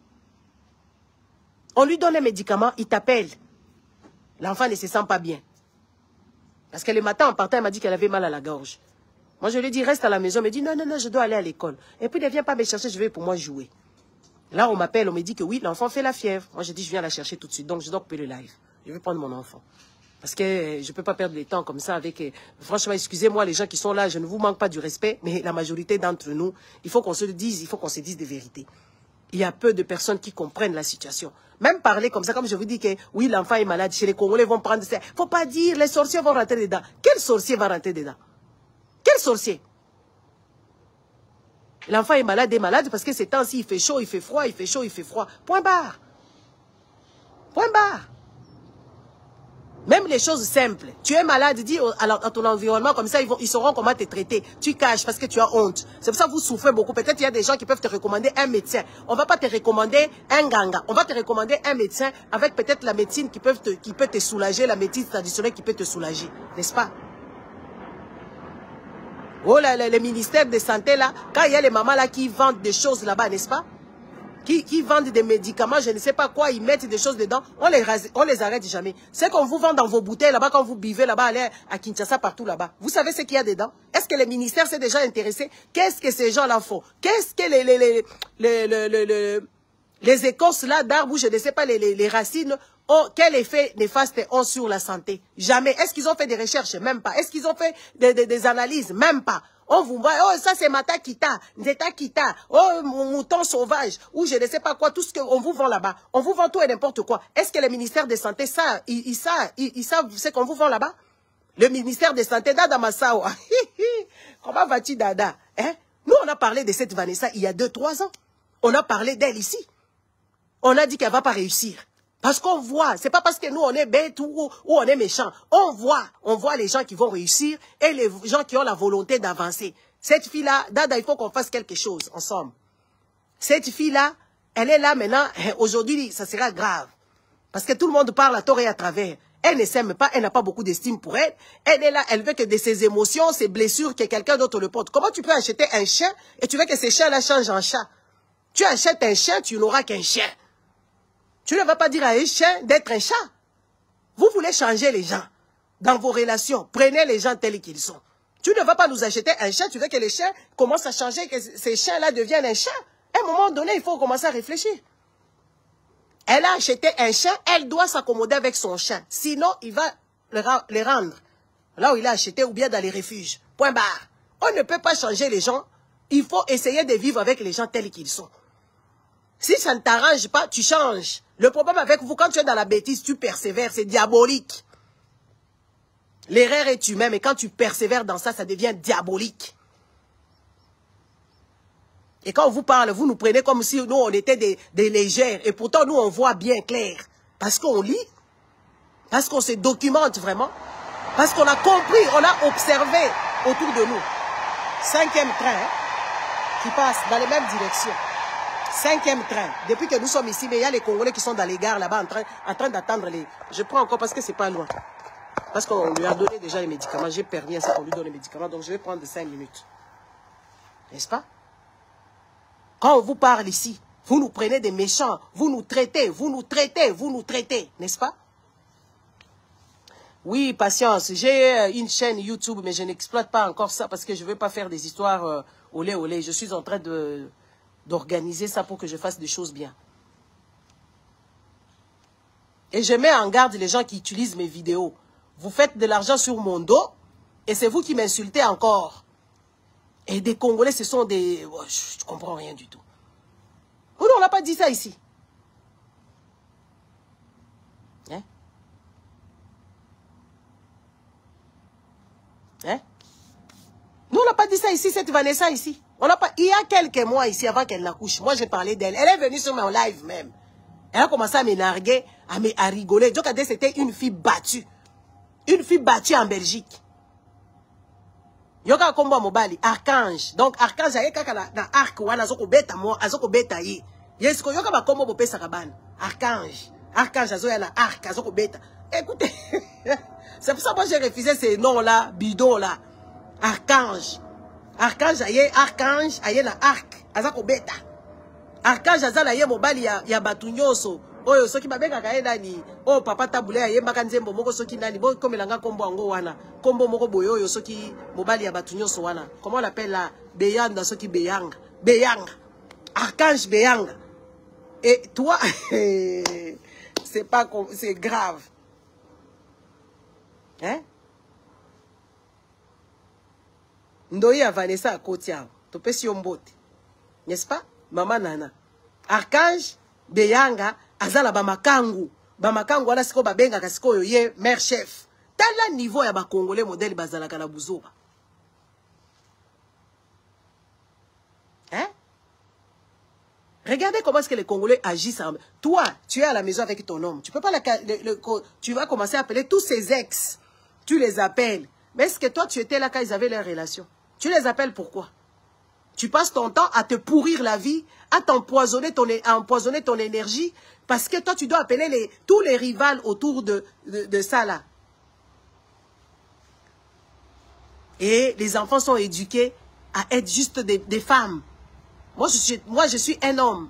On lui donne un médicament, il t'appelle. L'enfant ne se sent pas bien. Parce que le matin, en partant, elle m'a dit qu'elle avait mal à la gorge. Moi, je lui ai dit, reste à la maison. Elle me dit, non, non, non, je dois aller à l'école. Et puis, ne viens pas me chercher, je vais pour moi jouer. Là, on m'appelle, on me dit que oui, l'enfant fait la fièvre. Moi, j'ai dit, je viens la chercher tout de suite. Donc, je dois couper le live. Je vais prendre mon enfant. Parce que je ne peux pas perdre le temps comme ça avec... franchement, excusez-moi, les gens qui sont là, je ne vous manque pas du respect, mais la majorité d'entre nous, il faut qu'on se le dise, il faut qu'on se dise des vérités. Il y a peu de personnes qui comprennent la situation. Même parler comme ça, comme je vous dis que oui, l'enfant est malade, chez les Congolais vont prendre ça. Il ne faut pas dire, les sorciers vont rentrer dedans. Quel sorcier va rentrer dedans? Quel sorcier? L'enfant est malade parce que ces temps-ci, il fait chaud, il fait froid, il fait chaud, il fait froid. Point barre. Point barre. Même les choses simples. Tu es malade, dis à ton environnement, comme ça, ils sauront comment te traiter. Tu caches parce que tu as honte. C'est pour ça que vous souffrez beaucoup. Peut-être il y a des gens qui peuvent te recommander un médecin. On ne va pas te recommander un ganga. On va te recommander un médecin avec peut-être la médecine qui peut te soulager, la médecine traditionnelle qui peut te soulager. N'est-ce pas? Oh, le ministère de santé, là, quand il y a les mamans là qui vendent des choses là-bas, n'est-ce pas? Qui vendent des médicaments, je ne sais pas quoi, ils mettent des choses dedans, on les arrête jamais. C'est qu'on vous vend dans vos bouteilles là-bas, quand vous buvez là-bas, allez à Kinshasa, partout là-bas. Vous savez ce qu'il y a dedans? Est-ce que le ministère s'est déjà intéressé? Qu'est-ce que ces gens-là font? Qu'est-ce que les écorces là d'arbres, ou je ne sais pas, les racines, quel effet néfaste ont sur la santé? Jamais. Est-ce qu'ils ont fait des recherches? Même pas. Est-ce qu'ils ont fait des analyses? Même pas. On vous voit, oh ça c'est Matakita, Nzetakita, oh mouton sauvage, ou je ne sais pas quoi, tout ce qu'on vous vend là-bas. On vous vend tout et n'importe quoi. Est-ce que le ministère de Santé, ils savent ce qu'on vous vend là-bas? Le ministère de Santé, Dada Massawa. Comment vas-tu, Dada? Hein? Nous, on a parlé de cette Vanessa il y a 2-3 ans. On a parlé d'elle ici. On a dit qu'elle ne va pas réussir. Parce qu'on voit, c'est pas parce que nous on est bêtes ou on est méchants. On voit les gens qui vont réussir et les gens qui ont la volonté d'avancer. Cette fille-là, Dada, il faut qu'on fasse quelque chose ensemble. Cette fille-là, elle est là maintenant, aujourd'hui, ça sera grave. Parce que tout le monde parle à tort et à travers. Elle ne s'aime pas, elle n'a pas beaucoup d'estime pour elle. Elle est là, elle veut que de ses émotions, ses blessures, que quelqu'un d'autre le porte. Comment tu peux acheter un chien et tu veux que ces chiens-là changent en chat? Tu achètes un chien, tu n'auras qu'un chien. Tu ne vas pas dire à un chien d'être un chat. Vous voulez changer les gens dans vos relations. Prenez les gens tels qu'ils sont. Tu ne vas pas nous acheter un chien. Tu veux que les chiens commencent à changer, que ces chiens-là deviennent un chat. À un moment donné, il faut commencer à réfléchir. Elle a acheté un chien. Elle doit s'accommoder avec son chien. Sinon, il va les rendre là où il a acheté ou bien dans les refuges. Point barre. On ne peut pas changer les gens. Il faut essayer de vivre avec les gens tels qu'ils sont. Si ça ne t'arrange pas, tu changes. Le problème avec vous, quand tu es dans la bêtise, tu persévères, c'est diabolique. L'erreur est humaine, mais quand tu persévères dans ça, ça devient diabolique. Et quand on vous parle, vous nous prenez comme si nous, on était des légères. Et pourtant, nous, on voit bien clair. Parce qu'on lit, parce qu'on se documente vraiment, parce qu'on a compris, on a observé autour de nous. 5e train qui passe dans les mêmes directions. 5e train. Depuis que nous sommes ici, mais il y a les Congolais qui sont dans les gares là-bas en train d'attendre les... Je prends encore parce que c'est pas loin. Parce qu'on lui a donné déjà les médicaments. J'ai perdu un c'est qu'on lui donne les médicaments. Donc je vais prendre 5 minutes. N'est-ce pas? Quand on vous parle ici, vous nous prenez des méchants. Vous nous traitez, vous nous traitez, vous nous traitez. N'est-ce pas? Oui, patience. J'ai une chaîne YouTube, mais je n'exploite pas encore ça parce que je ne veux pas faire des histoires olé olé. Je suis en train d'organiser ça pour que je fasse des choses bien. Et je mets en garde les gens qui utilisent mes vidéos. Vous faites de l'argent sur mon dos et c'est vous qui m'insultez encore. Et des Congolais, ce sont des... Oh, je ne comprends rien du tout. Oh non, on n'a pas dit ça ici. Hein? Hein? Nous, on n'a pas dit ça ici, cette Vanessa ici. On n'a pas... Il y a quelques mois ici, avant qu'elle n'accouche, moi j'ai parlé d'elle. Elle est venue sur mon live même. Elle a commencé à m'énarguer, à rigoler. Donc, c'était une fille battue. Une fille battue en Belgique. Yoka kombo mobali, Archange. Donc, Archange, aye kaka na arc wana azoko beta mo, azoko beta ye. Yesko yoka ba kombo bopesa kabana. Archange. Archange azoya na arc, azoko beta. Écoutez, c'est pour ça que moi j'ai refusé ces noms-là, bidons là. Archange. Archange aye na arc. Azako beta. Archange azala ye mobali ya batunyoso. Oyo soki babeka kaye nani. Oh papa tabule aye makanzembo moko soki nani. Bo komelanga kombo ango wana. Kombo moko boyo oyo soki mobali ya batunyoso wana. Comment on l'appelle là? Beyanda soki Beyanga. Beyanga. Archange Beyanga. Et toi, c'est pas comme, c'est grave. Hein? Ndoya Vanessa à Kotia. Topé si ombote. N'est-ce pas? Maman Nana. Archange Beyanga azala bamakangu. Bamakangu wana siko babenga kasiko ye mère chef. Tel niveau ya ba congolais modèle bazala kana buzoba. Hein? Regardez comment est-ce que les Congolais agissent. Toi, tu es à la maison avec ton homme. Tu peux pas tu vas commencer à appeler tous ses ex. Tu les appelles. Mais est-ce que toi, tu étais là quand ils avaient leur relation? Tu les appelles pourquoi? Tu passes ton temps à te pourrir la vie, à t'empoisonner ton énergie, parce que toi, tu dois appeler tous les rivales autour de ça là. Et les enfants sont éduqués à être juste des femmes. Moi, je suis un homme.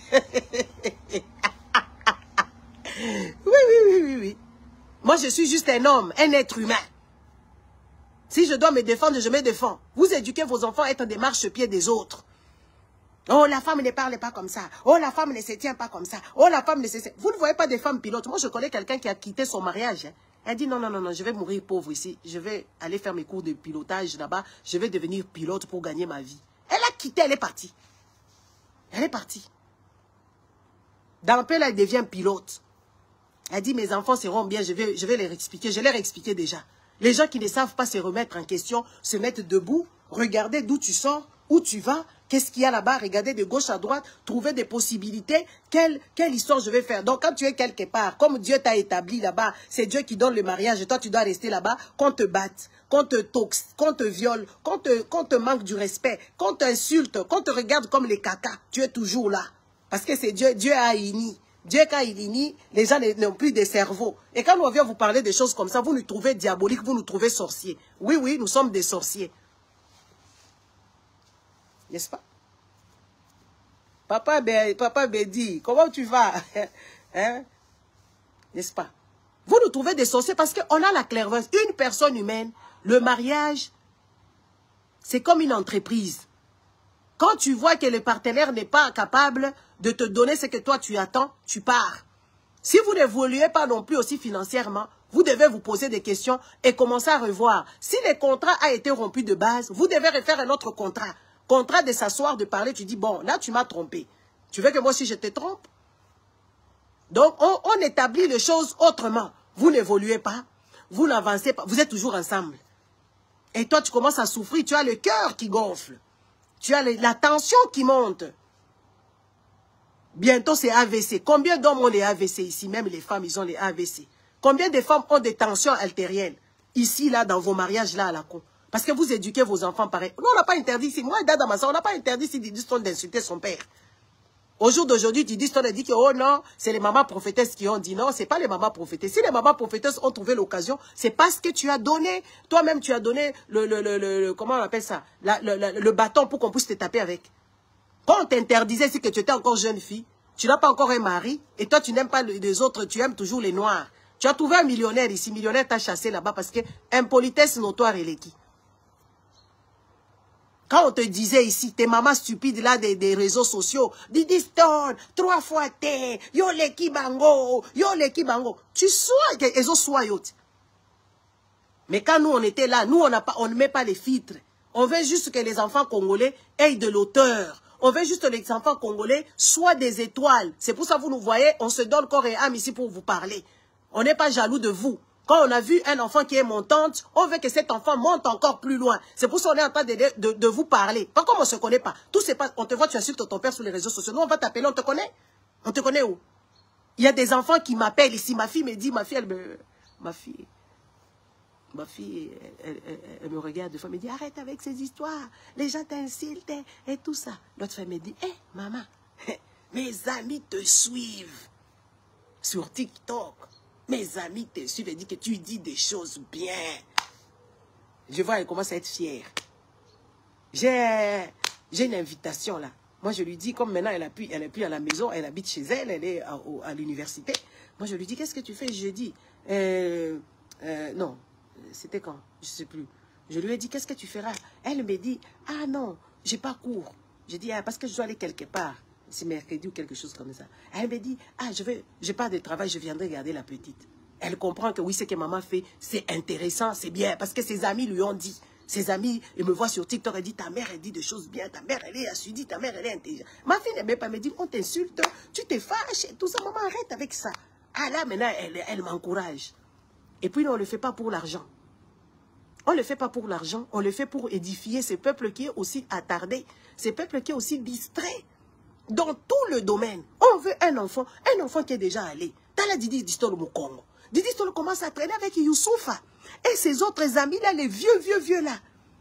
Oui. Moi, je suis juste un homme, un être humain. Si je dois me défendre, je me défends. Vous éduquez vos enfants à être des marchepieds des autres. Oh, la femme ne parle pas comme ça. Oh, la femme ne se tient pas comme ça. Oh, la femme ne se... Vous ne voyez pas des femmes pilotes. Moi, je connais quelqu'un qui a quitté son mariage. Hein. Elle dit non, je vais mourir pauvre ici. Je vais aller faire mes cours de pilotage là-bas. Je vais devenir pilote pour gagner ma vie. Elle a quitté, elle est partie. Elle est partie. Dans un peu, là, elle devient pilote. Elle dit, mes enfants seront bien, je vais leur expliquer. Je leur ai expliqué déjà. Les gens qui ne savent pas se remettre en question, se mettre debout, regarder d'où tu sors, où tu vas, qu'est-ce qu'il y a là-bas, regarder de gauche à droite, trouver des possibilités, quelle histoire je vais faire. Donc, quand tu es quelque part, comme Dieu t'a établi là-bas, c'est Dieu qui donne le mariage, et toi, tu dois rester là-bas, qu'on te batte, qu'on te toxe, qu'on te viole, qu'on te manque du respect, qu'on t'insulte, qu'on te regarde comme les cacas. Tu es toujours là. Parce que c'est Dieu, Dieu a uni. Dieu, quand il unit, les gens n'ont plus de cerveau. Et quand on vient vous parler de choses comme ça, vous nous trouvez diaboliques, vous nous trouvez sorciers. Oui, nous sommes des sorciers. N'est-ce pas? Papa Bédi, comment tu vas? Hein? N'est-ce pas? Vous nous trouvez des sorciers parce qu'on a la clairvoyance. Une personne humaine, le mariage, c'est comme une entreprise. Quand tu vois que le partenaire n'est pas capable de te donner ce que toi tu attends, tu pars. Si vous n'évoluez pas non plus aussi financièrement, vous devez vous poser des questions et commencer à revoir. Si le contrat a été rompu de base, vous devez refaire un autre contrat. Contrat de s'asseoir, de parler, tu dis, bon, là tu m'as trompé. Tu veux que moi aussi je te trompe? Donc on établit les choses autrement. Vous n'évoluez pas, vous n'avancez pas, vous êtes toujours ensemble. Et toi tu commences à souffrir, tu as le cœur qui gonfle. Tu as la tension qui monte. Bientôt, c'est AVC. Combien d'hommes ont les AVC ici? Même les femmes, ils ont les AVC. Combien de femmes ont des tensions artérielles? Ici, là, dans vos mariages, là, à la con. Parce que vous éduquez vos enfants pareil. Nous, on n'a pas interdit ici. Moi, Dada Massa, on n'a pas interdit ici d'insulter son père. Au jour d'aujourd'hui, tu dis, on a dit que, oh non, c'est les mamans prophétesses qui ont dit non, c'est pas les mamans prophétesses. Si les mamans prophétesses ont trouvé l'occasion, c'est parce que tu as donné, toi-même, tu as donné comment on appelle ça, le bâton pour qu'on puisse te taper avec. Quand on t'interdisait, c'est que tu étais encore jeune fille, tu n'as pas encore un mari, et toi, tu n'aimes pas les autres, tu aimes toujours les noirs. Tu as trouvé un millionnaire ici, millionnaire t'a chassé là-bas parce que impolitesse notoire et l'équipe. Quand on te disait ici, tes mamans stupides là des réseaux sociaux, Didi Stone, 3 fois T, yo leki bango, tu sois que ils ont soyot. Mais quand nous on était là, nous on ne met pas les filtres. On veut juste que les enfants congolais aient de l'auteur. On veut juste que les enfants congolais soient des étoiles. C'est pour ça que vous nous voyez, on se donne corps et âme ici pour vous parler. On n'est pas jaloux de vous. Quand on a vu un enfant qui est montante, on veut que cet enfant monte encore plus loin. C'est pour ça qu'on est en train de vous parler. Pas comme on ne se connaît pas. Tout c'est pas. On te voit, tu insultes ton père sur les réseaux sociaux. Nous, on va t'appeler, on te connaît. On te connaît où? Il y a des enfants qui m'appellent ici. Ma fille me dit, ma fille, elle me regarde des fois, me dit, arrête avec ces histoires. Les gens t'insultent et tout ça. L'autre femme me dit, hé, maman, mes amis te suivent sur TikTok. Mes amis te suivent et disent que tu dis des choses bien. Je vois, elle commence à être fière. J'ai une invitation là. Moi, je lui dis, comme maintenant, elle est plus à la maison, elle habite chez elle, elle est à l'université. Moi, je lui dis, qu'est-ce que tu fais? Je dis, non, c'était quand? Je ne sais plus. Je lui ai dit, qu'est-ce que tu feras? Elle me dit, ah non, j'ai pas cours. Je dis, ah, parce que je dois aller quelque part. C'est mercredi ou quelque chose comme ça. Elle me dit, ah, je pars de travail, je viendrai garder la petite. Elle comprend que oui, ce que maman fait, c'est intéressant, c'est bien, parce que ses amis lui ont dit. Ses amis, ils me voient sur TikTok, elle dit, ta mère, elle dit des choses bien, ta mère, elle est assidue, ta mère, elle est intelligente. Ma fille n'aime pas me dire, on t'insulte, tu te fâches, tout ça, maman, arrête avec ça. Ah là, maintenant, elle m'encourage. Et puis, non, on ne le fait pas pour l'argent. On ne le fait pas pour l'argent, on le fait pour édifier ce peuple qui est aussi attardé, ce peuple qui est aussi distrait. Dans tout le domaine, on veut un enfant qui est déjà allé. T'as la Didi Distolo Mukongo. Didi Distolo commence à traîner avec Youssoufa. Et ses autres amis là, les vieux là.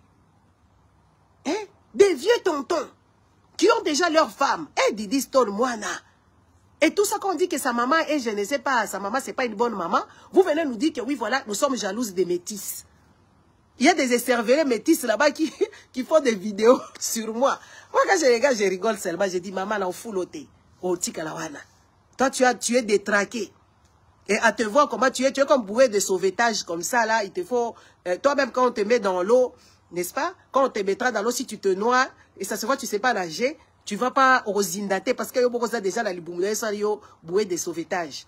Hein? Des vieux tontons qui ont déjà leur femme. Et Didi Distolo Moana. Et tout ça qu'on dit que sa maman est, je ne sais pas, sa maman c'est pas une bonne maman. Vous venez nous dire que oui, voilà, nous sommes jalouses des métis. Il y a des écervelés métis là-bas qui font des vidéos sur moi. Moi, quand je regarde, je rigole seulement. Je dis, maman, là, on fout l'ôté. Au Tikalawana. Toi, tu es détraqué. Et à te voir comment tu es comme bouée de sauvetage comme ça, là. Il te faut... Toi-même, quand on te met dans l'eau, n'est-ce pas? Quand on te mettra dans l'eau, si tu te noies, et ça se voit, tu ne sais pas nager, tu ne vas pas au zindaté parce que y a déjà la bouée de sauvetage.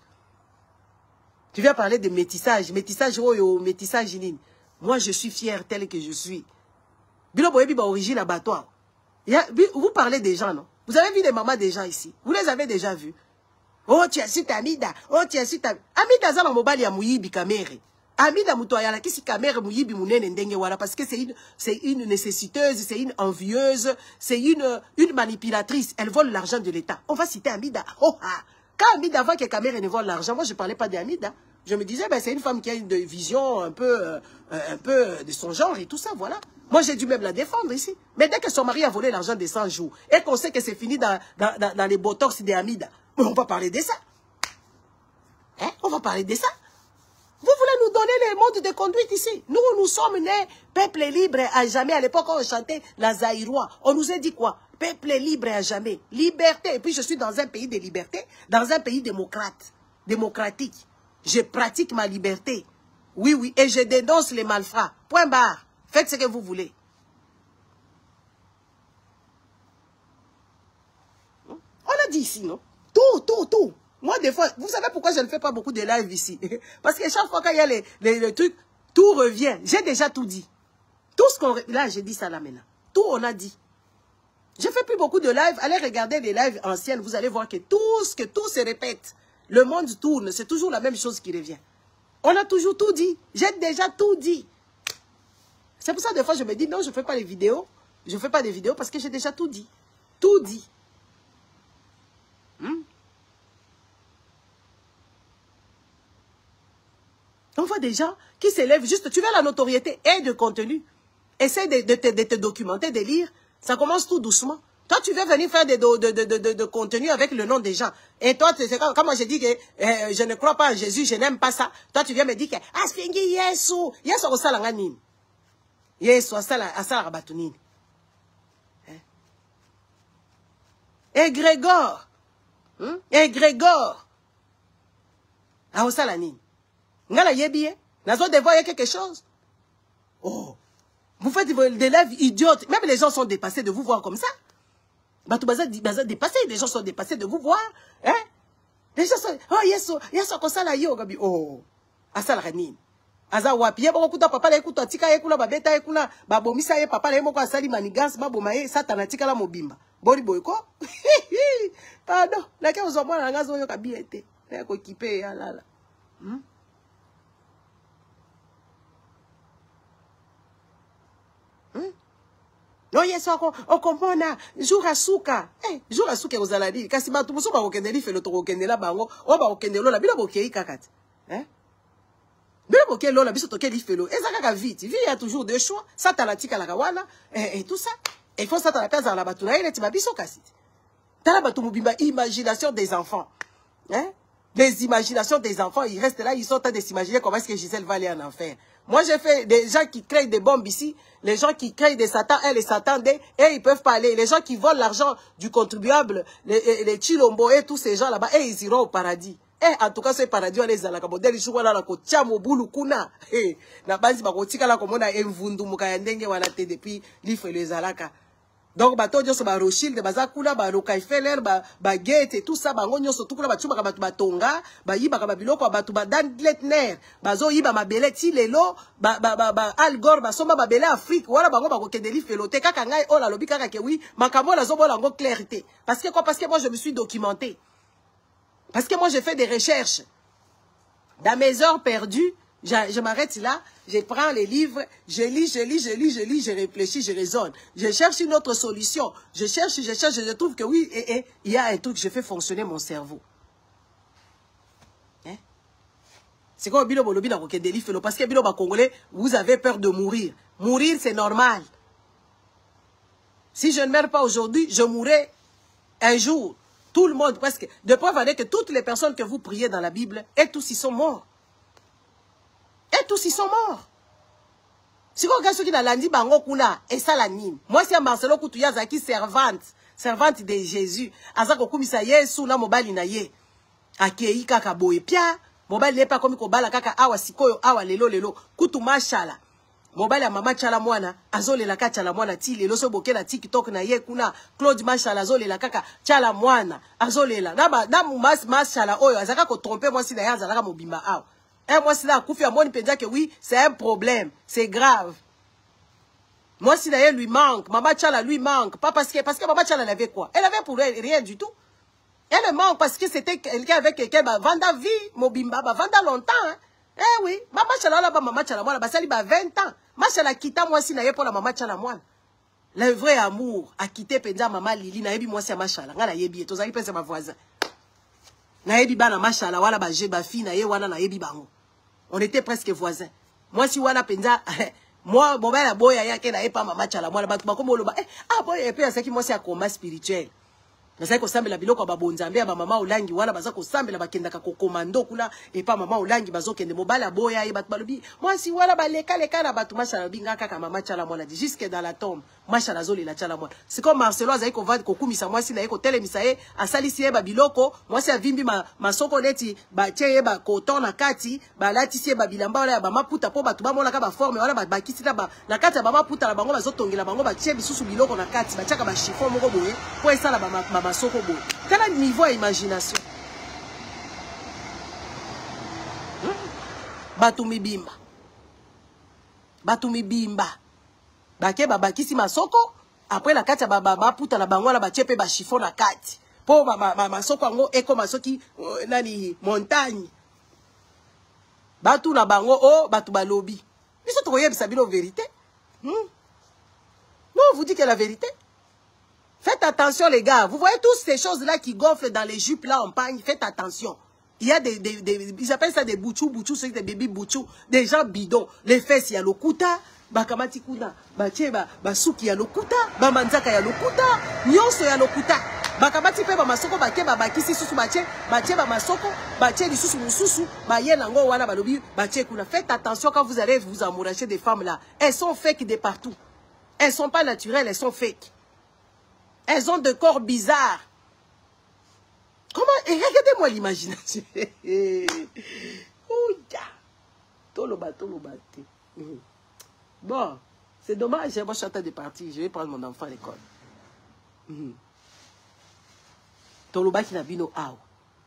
Tu viens parler de métissage. Métissage, métissage, moi, je suis fière telle que je suis. Origine abattoir. Vous parlez des gens, non? Vous avez vu les mamans des gens ici? Vous les avez déjà vus? Oh, tu insultes Amida. Oh, tu insultes Amida. Amida, ça, mobile, ya mouyibi kamere. Amida, moutoyala, qui si kamere mouyibi mounene ndenge wala, parce que c'est une nécessiteuse, c'est une envieuse, c'est une manipulatrice. Elle vole l'argent de l'État. On va citer Amida. Oh, ah. Quand Amida voit que kamere ne vole l'argent, moi, je ne parlais pas d'Amida. Je me disais, ben, c'est une femme qui a une vision un peu de son genre et tout ça, voilà. Moi, j'ai dû même la défendre ici. Mais dès que son mari a volé l'argent des 100 jours et qu'on sait que c'est fini dans les botox des Amida, on va parler de ça. Hein? On va parler de ça. Vous voulez nous donner les modes de conduite ici? Nous, nous sommes nés peuple libre à jamais. À l'époque, on chantait la Zaïrois. On nous a dit quoi? Peuple libre à jamais. Liberté. Et puis, je suis dans un pays de liberté, dans un pays démocratique. Je pratique ma liberté. Oui, oui. Et je dénonce les malfrats. Point barre. Faites ce que vous voulez. On a dit ici, non? Tout. Moi, des fois, vous savez pourquoi je ne fais pas beaucoup de live ici? Parce que chaque fois qu'il y a les trucs, tout revient. J'ai déjà tout dit. Tout ce qu'on... Là, j'ai dit ça là maintenant. Tout, on a dit. Je ne fais plus beaucoup de live. Allez regarder les lives anciennes. Vous allez voir que tout se répète. Le monde tourne. C'est toujours la même chose qui revient. On a toujours tout dit. J'ai déjà tout dit. C'est pour ça, des fois, je me dis, non, je ne fais pas les vidéos. Je ne fais pas des vidéos parce que j'ai déjà tout dit. Tout dit. On voit des gens qui s'élèvent juste, tu veux la notoriété et de contenu. Essaye de te documenter, de lire. Ça commence tout doucement. Toi, tu veux venir faire de contenu avec le nom des gens. Et toi, c'est comme moi, j'ai dit que je ne crois pas en Jésus, je n'aime pas ça. Toi, tu viens me dire que « Ah, Spengi, Yesu, Yesu, osala ngani. Yesu, asala rabatunini. » Et Grégor. Ah, osala nini. Ngala yebie. Nazo devoir quelque chose. Oh. Vous faites des lives idiotes. Même les gens sont dépassés de vous voir comme ça. Baza dépassé, les gens sont dépassés de vous voir. Hein? Les gens sont... Oh, yeso kosala yo gabi. Oh. Asala ranini. Aza wapi. Yeba kokuta papa la ekuta tika ekula babeta ekula babomisa ye papa la yemoko asali manigas baboma ye satana tika la mobimba. Bori boyko. Pardon. La ke ozomwa na ngazo yo kabi ete. Na ko kipe ya lala. Non, yeso on comprend jour à souka. Jour à souka ozaladi. Kasi ba tumuso ba okendeli felo to okendela bango. O ba okendelo la bila bokei kakati. Hein? Bila bokei lola biso to keli felo. Ezaka ka vite. Vie y a toujours deux choix. Ça ta la tika la kawana et tout ça. Et faut ça ta la pesa la batuna ile tiba biso kasi. Tala batu mubimba imagination des enfants. Hein? Les imaginations des enfants, ils restent là, ils sont en train de s'imaginer comment est-ce que Gisèle va aller en enfer. Moi, j'ai fait des gens qui créent des bombes ici, les gens qui créent des satans, et les satans, et ils peuvent pas aller. Les gens qui volent l'argent du contribuable, les Chilombo et tous ces gens là-bas, et ils iront au paradis. Et en tout cas, ce paradis, on les a là, comme modèle, je vois là, ko tiamo bulu kuna. Na base, ba ko tika là, comme on a mvundu mukayandenge wana te depuis l'ifre les alaka. Donc, bato nyoso ba Rothschild, ba Zakula, ba Rockefeller, ba Gates et tout ça, ba ngonyoso tout kula ba chuma ba Tonga, ba yiba ba biloko ba ba Dan Letner, ba zo yiba ma beleti lelo, ba Al Gore, ba soma ba belé Afrique, wala ba ngo ba ko kendeli felote kaka ngai o la lobi kaka ke oui, makambo la zo bola ngo clarté. Parce que quoi? Parce que moi je me suis documenté. Parce que moi j'ai fait des recherches. Dans mes heures perdues, je m'arrête là, je prends les livres, je lis, je réfléchis, je raisonne. Je cherche une autre solution. Je cherche, je trouve que oui, il y a un truc, je fais fonctionner mon cerveau. Hein? C'est comme Bilo Bolobi dans le livre, parce que Bilo Congolais, vous avez peur de mourir. Mourir, c'est normal. Si je ne meurs pas aujourd'hui, je mourrai un jour. Tout le monde, presque. De preuve que toutes les personnes que vous priez dans la Bible, et tous ils sont morts. Et tous ils sont morts. Si vous regardez ceux qui l'ont dit, et ça l'anime. Moi, c'est Marcelo Koutouya Zaki, servante de Jésus. Azako kumisa Yesu na mobali na ye. Akei kaka boye pia. Mobali n'est pas comme kobala kaka awa sikoyo awa lelo. Kutu mashala. Mobali ya mama chala mwana. Azole la kaka chala mwana ti lelo so boke na TikTok na ye kuna. Claude mashala azole la kaka chala mwana. Azole la. Na mashala oyo. Azaka ko tromper moi si na yanza laka mobimba awa. Et moi, si là, Koufi Amoni peut dire que oui, c'est un problème, c'est grave. Moi, si là, lui manque, Mama Tchala lui manque, pas parce que Mama Tchala elle avait quoi? Elle avait pour elle rien du tout. Elle manque parce que c'était quelqu'un avec quelqu'un, vanda vie, Mobimba, vanda longtemps. Hein. Eh oui, Mama Tchala là-bas, Mama Tchala moi, là-bas, ça lui 20 ans. Mama Tchala quitta moi si là, pour la Mama Tchala moi. Le vrai amour a quitté Penza Mama Lili, na yebi moi si Mama Tchala, na yebi, tous amis pensent ma voisin. Na yebi ba na Mama Tchala, wala ba je ba fi na ye wana na yebi bango. On était presque voisins. Moi, si wana penza, moi, bon, ben, la boya, ya, ke na pas Mama Tchala, moi, la bat, comme on ah, boy, et puis, c'est qui, moi, c'est un combat spirituel. Nazali kosambe la biloko ba bonzambe ba mama olangi wana baza kosambe la bakenda ka komando kuna et pas mama olangi bazo kende mobala boya e bat balobi moi si wala ba leka na batu mashala binga kaka mama Tchala mwana dit jusque dans la tombe mashala zoli la Tchala mwana c'est comme Marcelo azali ko vendre kokumisa moi si na eko telemisa e asalisi e ba biloko moi si avimbi masoko neti ba tie ba coton na kati ba latisi e ba bilamba wala ba maputa po batu ba mona ka ba forme wala ba kisi na kati ba maputa la bango bazo tongela bango ba tie bisusu biloko na kati ba tiaka ba chiffon moko boye po esala ba masoko boye. Quel est le niveau d'imagination? Batumi bimba. Batumi bimba. Bake babakisi masoko. Après la kati ba puta na bango la ba chepe ba chiffon na kati. Po masoko ango eko masoki nani montagne. Batu na bango o batu balobi. Biso to koyebisa bino vérité. Non, on vous dit que la vérité. Faites attention les gars, vous voyez toutes ces choses-là qui gonflent dans les jupes là en pagne, faites attention. Il y a ils appellent ça des bouchous, c'est des bébés bouchous, des gens bidons. Les fesses, il y a l'okuta, bakamati kuna, basuki ya l'okuta, bamanzaka ya l'okuta, nyonso ya l'okuta. Bakamati pe bamasoko bake babakisi susu bache bamasoko bache lisusu mususu baye nango wana balobi bache kuna. Faites attention quand vous allez vous amouracher des femmes là. Elles sont fake de partout. Elles sont pas naturelles, elles sont fake. Elles ont des corps bizarres. Comment? Et regardez-moi l'imagination. Bon, c'est dommage, moi je suis en train de partir. Je vais prendre mon enfant à l'école. Toloba qui n'a bino awa.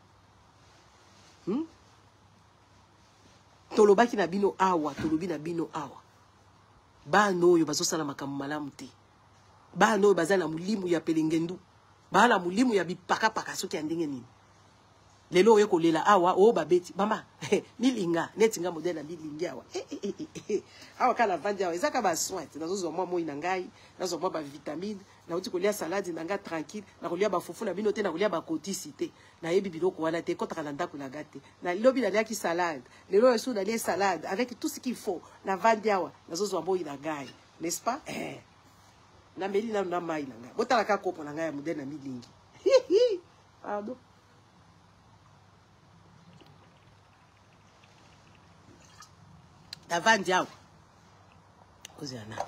Toloba qui n'a bino awa. Tolobi n'a bino awa. Ba no yo bazo sala makamu malamu te. Ba no bazala mulimu ya pelengendu. Ba la mulimu ya bipaka soki andenge nini. Lelo yeko lela awa o babeti. Mama, milinga, netinga modèle na milingi awa. Awa kala vandi awa, ezaka ba soin, nazo zo mwa moi na ngai, nazo mwa ba vitamine, na uti kolia salade na nga tranquille, na kolia ba fufu na bino te na kolia ba kotisité. Na yebi biloko wana te kotaka na ndako na gate. Na lobi na lia ki salade. Lelo yesu na lia salade avec tout ce qu'il faut. Na vandi awa, nazo zo moi na ngai, n'est-ce pas? Na meli na mai na ngai. Botala ka kopo na ngai ya modèle na milingi. Pardon. avandi awa kozela na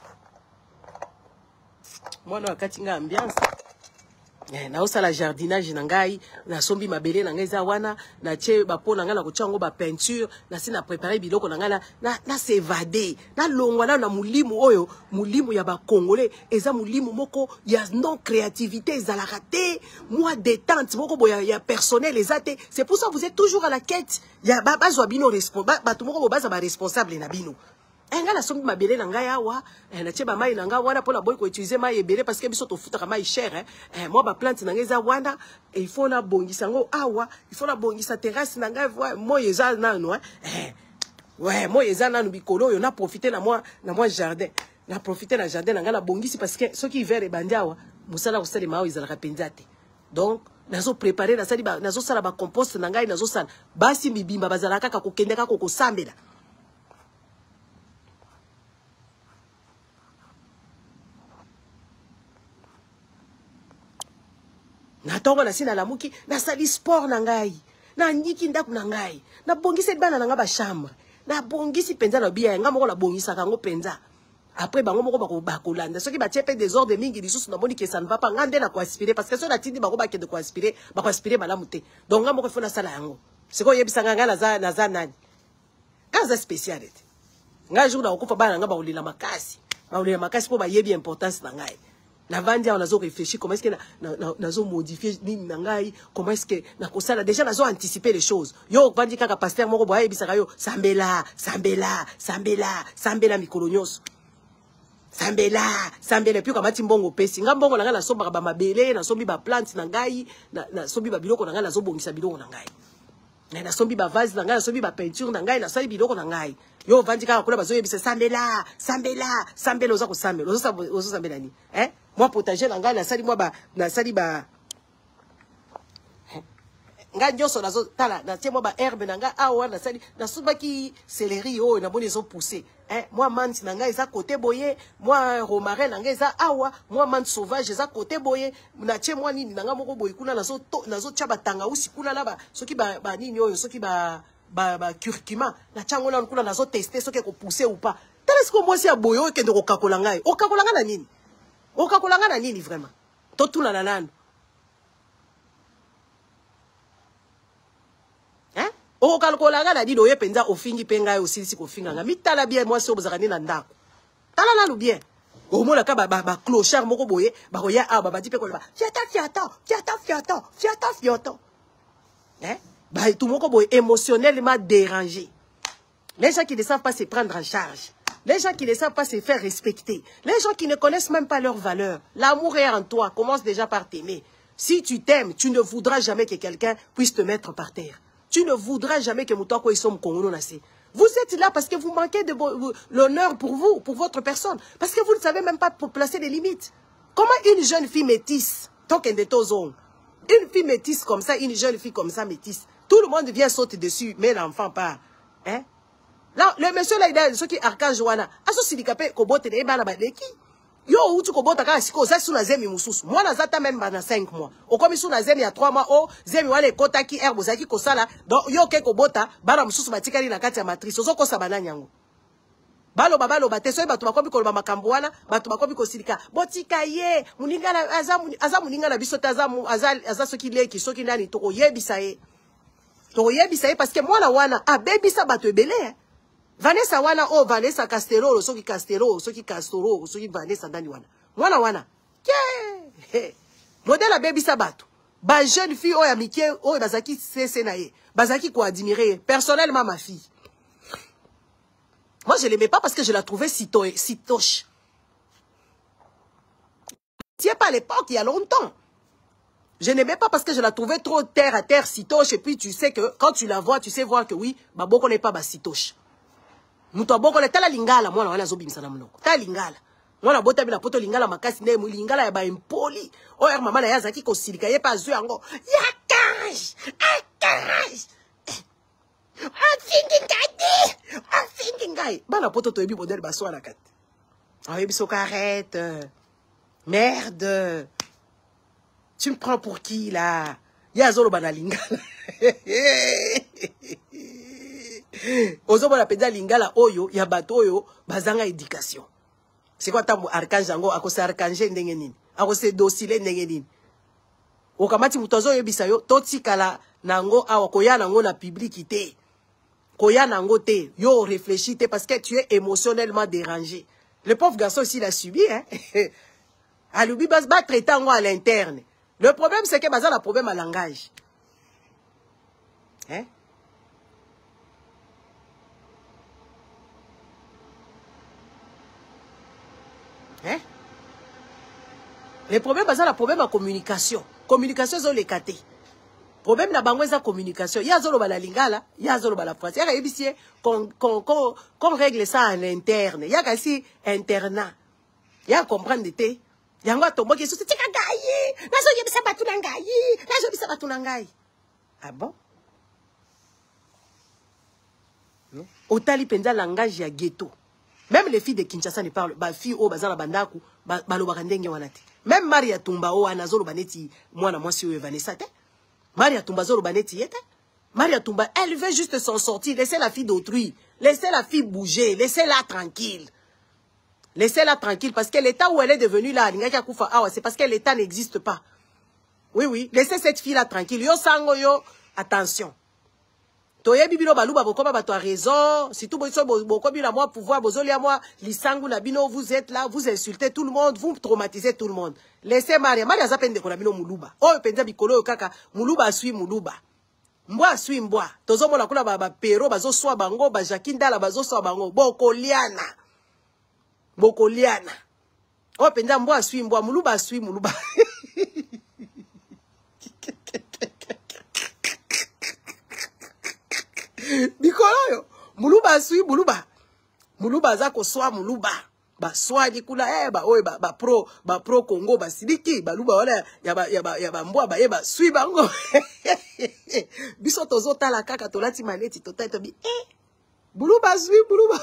mwana wakati nga ambiance naosala jardinage na ngai nasombi mabele na ngai za wana na tie bapo na ngai na kotia ngo ba peinture na si na préparer biloko na ngai na s'évader na longwa na mulimu oyo mulimu ya ba congolais eza mulimu moko ya non créativité ezalaka te moi détente moko boya ya personnel ezate c'est pour ça vous êtes toujours à la quête ya bazwa bino responsable bato moko baza ba responsable na bino nga na sombi mabele na ngai awa na tie ba mai na ngai wana pona boy ko utiliser mai ebele parce que biso to futaka mai cher moi ba plante na ngai za wana il faut na bongisa ngo awa il faut na bongisa terrasse na ngai moi eza nanu ouais moi eza nanu bikolo yo na profiter na moi jardin na profiter na jardin na ngai na bongisi parce que ceux qui hiver ebandi awa musala ko sala mao ezalaka penza te donc nazo préparer na sali ba nazo sala ba compost na ngai nazo sala basi mibimba bazalaka ka kokendeka ko kosambela na tongo na sina la muki na sali sport na ngai na ndiki ndaku na ngai na bongisi bana na nga ba chambre na bongisi penza na biya nga moko na bongisa kango penza après bango moko ba kolanda soki ba tiepe des ordres mingi lisusu na moni que ça ne va pas ngande na ko aspirer parce que so na tindi bango ba kende ko aspirer ba ko aspirer malamu te donc nga moko fona sala yango c'est ko yebisa nga na za nani kaza spécialité nga jour na okufa bana nga ba olila makasi po ba yebi importance na ngai na vandi on azo réfléchir comment est-ce que nazo modifier nini na ngai comment est-ce que na kosala déjà nazo anticiper les choses yo vandi kaka pasteur moko boye bisaka yo sambela mikolo nyonso sambela puis kamati mbongo pesi nga mbongo na nga na somba ba mabele na sombi ba plante na ngai na sombi ba biloko na nga nazo bongisa biloko na ngai na sombi ba vase na ngai na sombi ba peinture na ngai na sali biloko na ngai yo vandi kaka kula bazo yebisa sambela oza ko sambela ozo sambela ni moi potager na ngai na sali ba nga nyoso nazo tala na tie moi ba herbe na nga awa na sali na subaki céleri o na boni zo pousser moi menthe na nga eza côté boye moi romarin na nga eza awa moi menthe sauvage eza côté boye na tie moi nini na nga moko boye kuna nazo tia batanga usi kuna na ba soki ba nini oyo soki ba curcuma na chango na kuna nazo tester soki ko pousser ou pas tala siko moi si aboye o kende ko kakola ngai o kakola nga na nini okakolanga na nini vraiment totuna na nano okakolanga na nini oye penza ofingi penga yo silisi ko finga nga mitala bien moi so bozaka ni na ndako tala nanu bien omona ka ba clochard moko boye ba koya a ba di pe ko ba fiata ba tout moko boye émotionnellement dérangé les gens qui ne savent pas se prendre en charge. Les gens qui ne savent pas se faire respecter. Les gens qui ne connaissent même pas leurs valeurs. L'amour est en toi. Commence déjà par t'aimer. Si tu t'aimes, tu ne voudras jamais que quelqu'un puisse te mettre par terre. Tu ne voudras jamais que Moutako et Som Kongono nasse. Vous êtes là parce que vous manquez de l'honneur pour vous, pour votre personne. Parce que vous ne savez même pas pour placer des limites. Comment une jeune fille métisse, une fille métisse comme ça, une jeune fille comme ça métisse, tout le monde vient sauter dessus, mais l'enfant part. Hein? Là, le monsieur là, il a ceux qui archange wana. Aso silikape kobote de bana badeki. Yo utu kobota ka siko za suna zemi mususu. Moi na zata même bana 5 mois. Okomi suna zemi ya 3 mois o zemi wale kota ki herbe zaki kosala. Donc yo ke kobota bana mususu batikali na kati ya matrice. Ozo kosa bana nyango. Balo te so batu bakobi ko makambo wana, batu bakobi ko silika. Botika ye, muningala aza muningala biso aza soki leki soki nani to yebisa ye. To yebisa ye parce que moi na wana abebisa batu ebele. Vanessa wana o Vanessa Castero soki Castero soki Castoro soki Vanessa ndani wana modèle baby sabato ba jeune fille o ya mikie o bazaki cesse na ye bazaki ko admirer personnellement ma fille moi je l'aimais pas parce que je la trouvais si toche c'est pas à l'époque il y a longtemps je n'aimais pas parce que je la trouvais trop terre à terre si toche et puis tu sais que quand tu la vois tu sais voir que oui baboko n'est pas ba si toche muto boko le tala lingala mwana wana zobimisa na mnoko tala lingala mwana bota bila poto lingala makasi ne mu lingala ya ba impoli o er mama na yaza ki ko silika ye pa zu yango ya cash I'm thinking guy bana poto to ebi modèle baso na kat ah ebi so arrête merde tu me prends pour qui là ya zolo bana lingala ozomona penza lingala oyo ya bato oyo bazanga éducation. C'est quoi ta archange yango akose archange ndenge nini? Akose docile ndenge nini? Okamati mutozo yebisa yo totikala nango awa koya nango na publicité. Koya nango te, yo réfléchis te parce que tu es émotionnellement dérangé. Le pauvre garçon aussi l'a subi hein. Alubi bas ba traiter ngo à l'interne. Le problème c'est que baza la problème à langage. Hein? Hein? Les problèmes, c'est le problème de communication. Communication, c'est le caté. Problème na bango eza communication. Ya zolo bala lingala, ya zolo bala français. Ya ebisie qu'on règle ça à l'interne. Ya kasi internat. Ya comprendre te. Ya ngo tombo ki susi tika gayi. Nazo yebisa batu na ngayi. Nazo yebisa batu na ngayi. Ah bon? Otali penza langage ya ghetto. Même les filles de Kinshasa ne parlent pas. Filles au bazar la bandaku, balobaka ndenge wanate. Même Maria Tumba o anazolo baneti mwana mwasi o Vanessa te. Maria Tumba zolo baneti yete. Maria Tumba, elle veut juste s'en sortir, laissez la fille d'autrui, laissez la fille bouger, laissez-la tranquille. Laissez-la tranquille parce que l'état où elle est devenue là, c'est parce que l'état n'existe pas. Oui oui, laissez cette fille là tranquille. Yo sango yo, attention. Toye bibino baluba bokoma bato a raison, si tout bokobi la moi pouvoir bozoli à moi lisangu na bino, vous êtes là, vous insultez tout le monde, vous traumatisez tout le monde. Laissez Maria za pende ko na bino muluba. Oh penza bikolo kaka muluba sui muluba. Mbwa sui mbwa. Tozo mona kula ba pero bazo swa bango ba jakindala bazo swa bango bokoliana. Bokoliana. Oh penza mbwa sui mbwa muluba sui muluba. Bikolo muluba sui muluba. Muluba za ko swa muluba. Ba swa dikula ba oye ba pro Congo ba sidiki baluba wala ya ba mbwa ba yeba sui bango. Biso tozo tala kaka tolati maneti totata bi muluba sui muluba.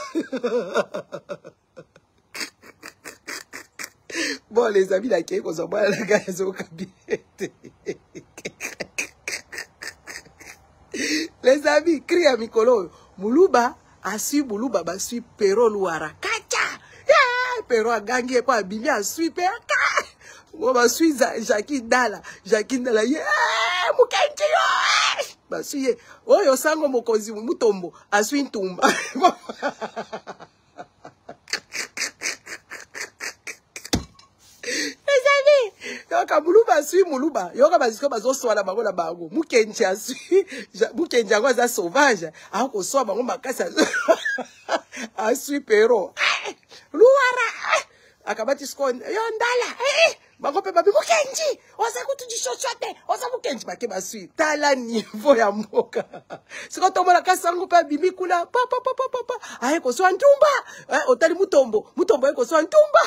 Bon les amis la keko zo ba la gazo kabite. Les amis, crie à Mikolo. Muluba, a su Muluba, ba su pero luara. Kacha! Pero a gangé quoi, bimi a su pero. Moi, ba su Jackie Dala. Jackie Dala, mukenji yo! Ba su ye. Oh, yo sango mokozi mutombo. A su intumba. Yoka muluba sui muluba yoka baziko bazo swala bango na bango mukenji asui mukenji yango za sauvage ako swa bango makasa asui pero luara akabati skon yo ndala bango pe babi mukenji oza kutuji chochote oza mukenji bake basui tala niveau ya mboka siko tomona kasango pe bimi kula papa ayeko swa ntumba otali mutombo ayeko swa ntumba.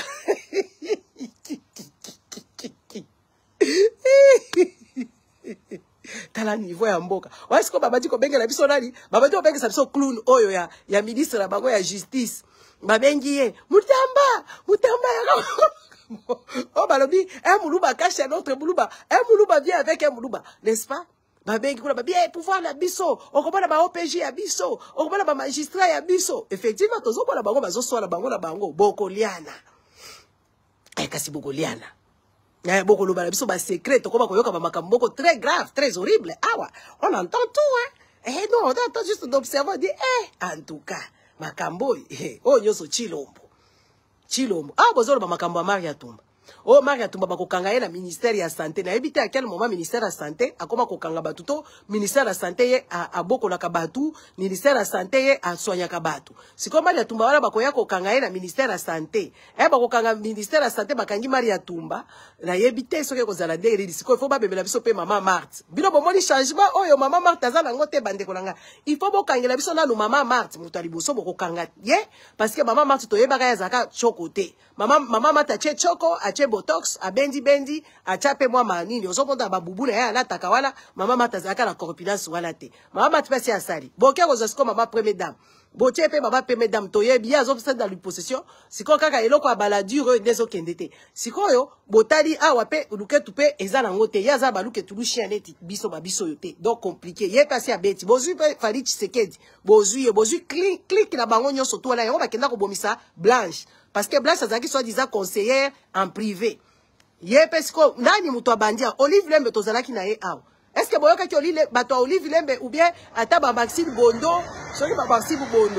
Tala niveau ya mboka. Wasi ko babati ko bengela biso nani? Babati ko bengela biso clown oyo ya ministre la bango ya justice. Babengi ye Mutamba ya. Oh balobi, muluba cache un autre muluba. Muluba vient avec un muluba, n'est-ce pas? Babengi kuna babie pouvoir la biso. On comprend ba OPJ ya biso. On comprend ba magistrat ya biso. Effectivement tozo bona bango bazo so la bango na bango bokoliana. Kasi bokoliana. Beaucoup de biso ba secret to koba koyoka ba makambo très grave, très horrible. Awa, on entend tout hein. Non, on entend juste d'observer dire en tout cas, makambo oh nyoso chilombo. Bozolo ba makambo Maria Tumba. Oh Maria Tumba ba kokanga ye na ministère ya santé. Na ebité à quel moment ministère ya santé akoma kokanga batuto ministère ya santé ye a boko la kabatu, ministère ya santé ye a sonya kabatu. Siko Maria Tumba wala bakoya kokanga ye na ministère ya santé. Ba kokanga ministère ya santé bakangi Maria Tumba na ebité soke kozala ndenge siko faut ba bebela biso pe maman Marthe. Bino bomoni changement oyo maman Marthe azala ngote bande kolanga. Il faut bokangela biso na maman Marthe mutali boso bokokanga ye parce que maman Marthe to yebaka ya zaka chokote. Maman Marthe ache choko ache botox a bendi a chape moi manini ozokonda babubu na ya na takawala maman Marthe azaka na corpulence wala te. Maman Marthe pesi asali. Boke kozosiko maman première dame. botie pe baba pe mesdames toyebi ya zo dans la possession siko kaka eloko ya baladure dezo kendete sikoyo botali awa pe luketu pe eza nango te ya za baluketu lu chien neti biso babiso yo te donc compliqué ye passé à beti bozui pe fali Tshisekedi bozui clic na bango nyonso to la yango bakenda ko bomisa Blanche parce que Blanche azaki soit disant conseillère en privé ye pe siko nani muto abandia Olive Lembe tozalaki na ye awa. Est-ce que boyoka ki Olive bato Olive Lembe ou bien ata ba Maxime Bondo soki ba Maxime Bondo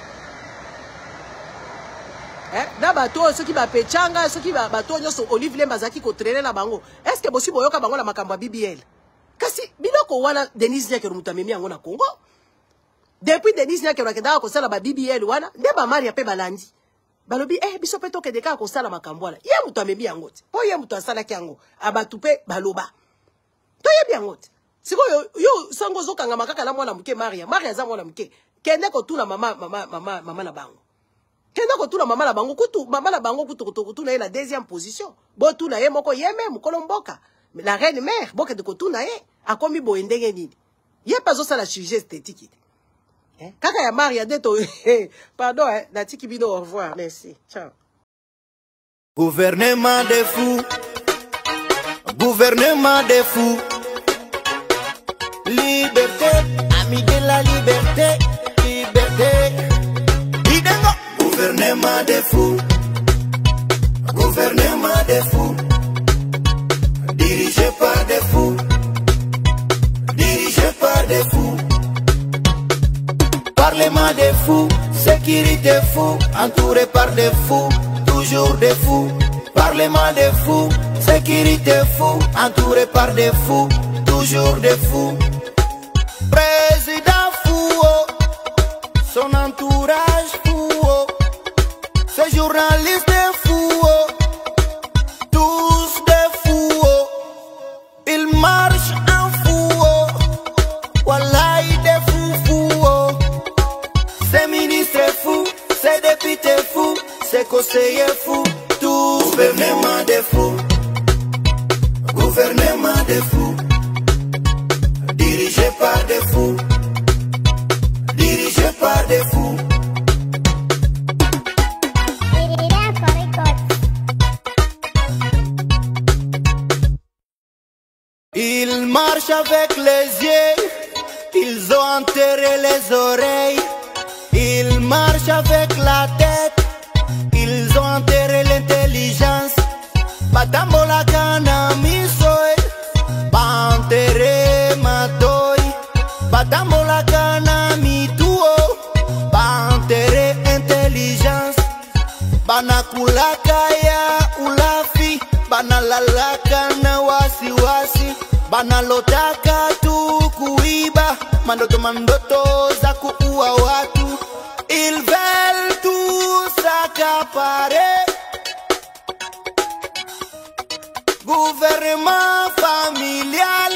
na bato soki ba pechanga soki ba bato nyonso Olive Lembe azaki ko traîner na bango est-ce que bosi boyoka bango na makambo ya BBL kasi biloko wana Denise Nyakero mutamemi yango na Congo depuis Denise Nyakero akendaka kosala ba BBL wana nde ba Maria pe balandi balobi biso pe toke deka kosala makambo wana ye mutamemi yango te po ye muto asalaki yango abatu pe baloba toye bien ngote siko yo sango zo kanga makaka la mwana muke Maria za mwana muke kende ko tuna mama na bango kende ko tuna mama na bango kutu mama na bango kutu na la deuxième position bo tuna ye moko ye même kolomboka la reine mère boke de ko tuna ye akomi bo ndenge nini ye pas ça la chirurgie esthétique kaka ya Maria deto pardon la tiki bino au revoir merci ciao. Gouvernement des fous. Gouvernement des fous. Liberté, ami de la liberté, liberté. Idengo. Gouvernement des fous. Gouvernement des fous. Dirigé par des fous. Dirigé par des fous. Parlement des fous. Sécurité fou. Entouré par des fous. Toujours des fous. Parlement des fous. Sécurité fou, entouré par des fous, toujours des fous. Président fou, son entourage fou, ces journalistes fous, tous des fous. Ils marchent en fou, wallahi des fous. Ces ministres fous, ces députés fous, ces conseillers fous, tous gouvernement des fous. Gouvernement des fous, dirigé par des fous, dirigé par des fous. Ils marchent avec les yeux, ils ont enterré les oreilles. Ils marchent avec la tête, ils ont enterré l'intelligence. Batambola kana misoy, bantere matoi. Batambola kana mituo, bantere intelligence. Banakulaka ya ulafi, banalalaka na wasiwasi. Banalotaka tu kuiba, mandoto za kuua watu. Ils veulent tout s'accaparer. Gouvernement familial.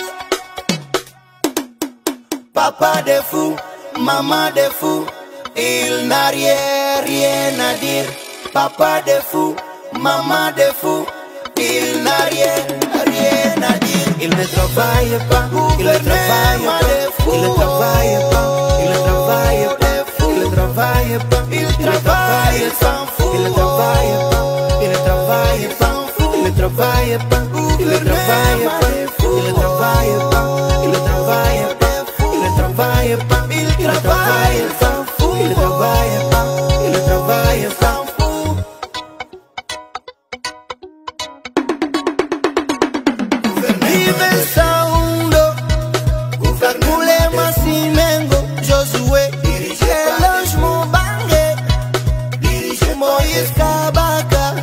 Papa des fous, maman des fous, il n'a rien à dire. Papa des fous, maman des fous, il n'a rien à dire. Il ne travaille pas, il ne travaille pas, il ne travaille pas, il ne travaille pas, il ne travaille pas, il travaille sans fou, il ne travaille pas, il ne travaille pas. Il ne travaille pas, il ne travaille pas, il ne travaille pas, il ne travaille pas, il ne travaille pas, il travaille sans fou, il ne travaille pas, il ne travaille sans fou. Vive Saundo, Kakule Masimengo, Josué, Eloge Mobange, Moïse Kabaka.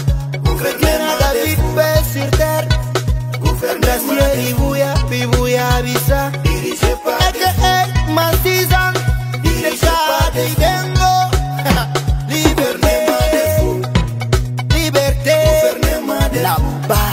Sur terre, gouverneur Bibuya, Bibuya Bisa, dirigé par des Massizan, dirigé par des Dengo. Liberté, liberté, gouvernement de la base.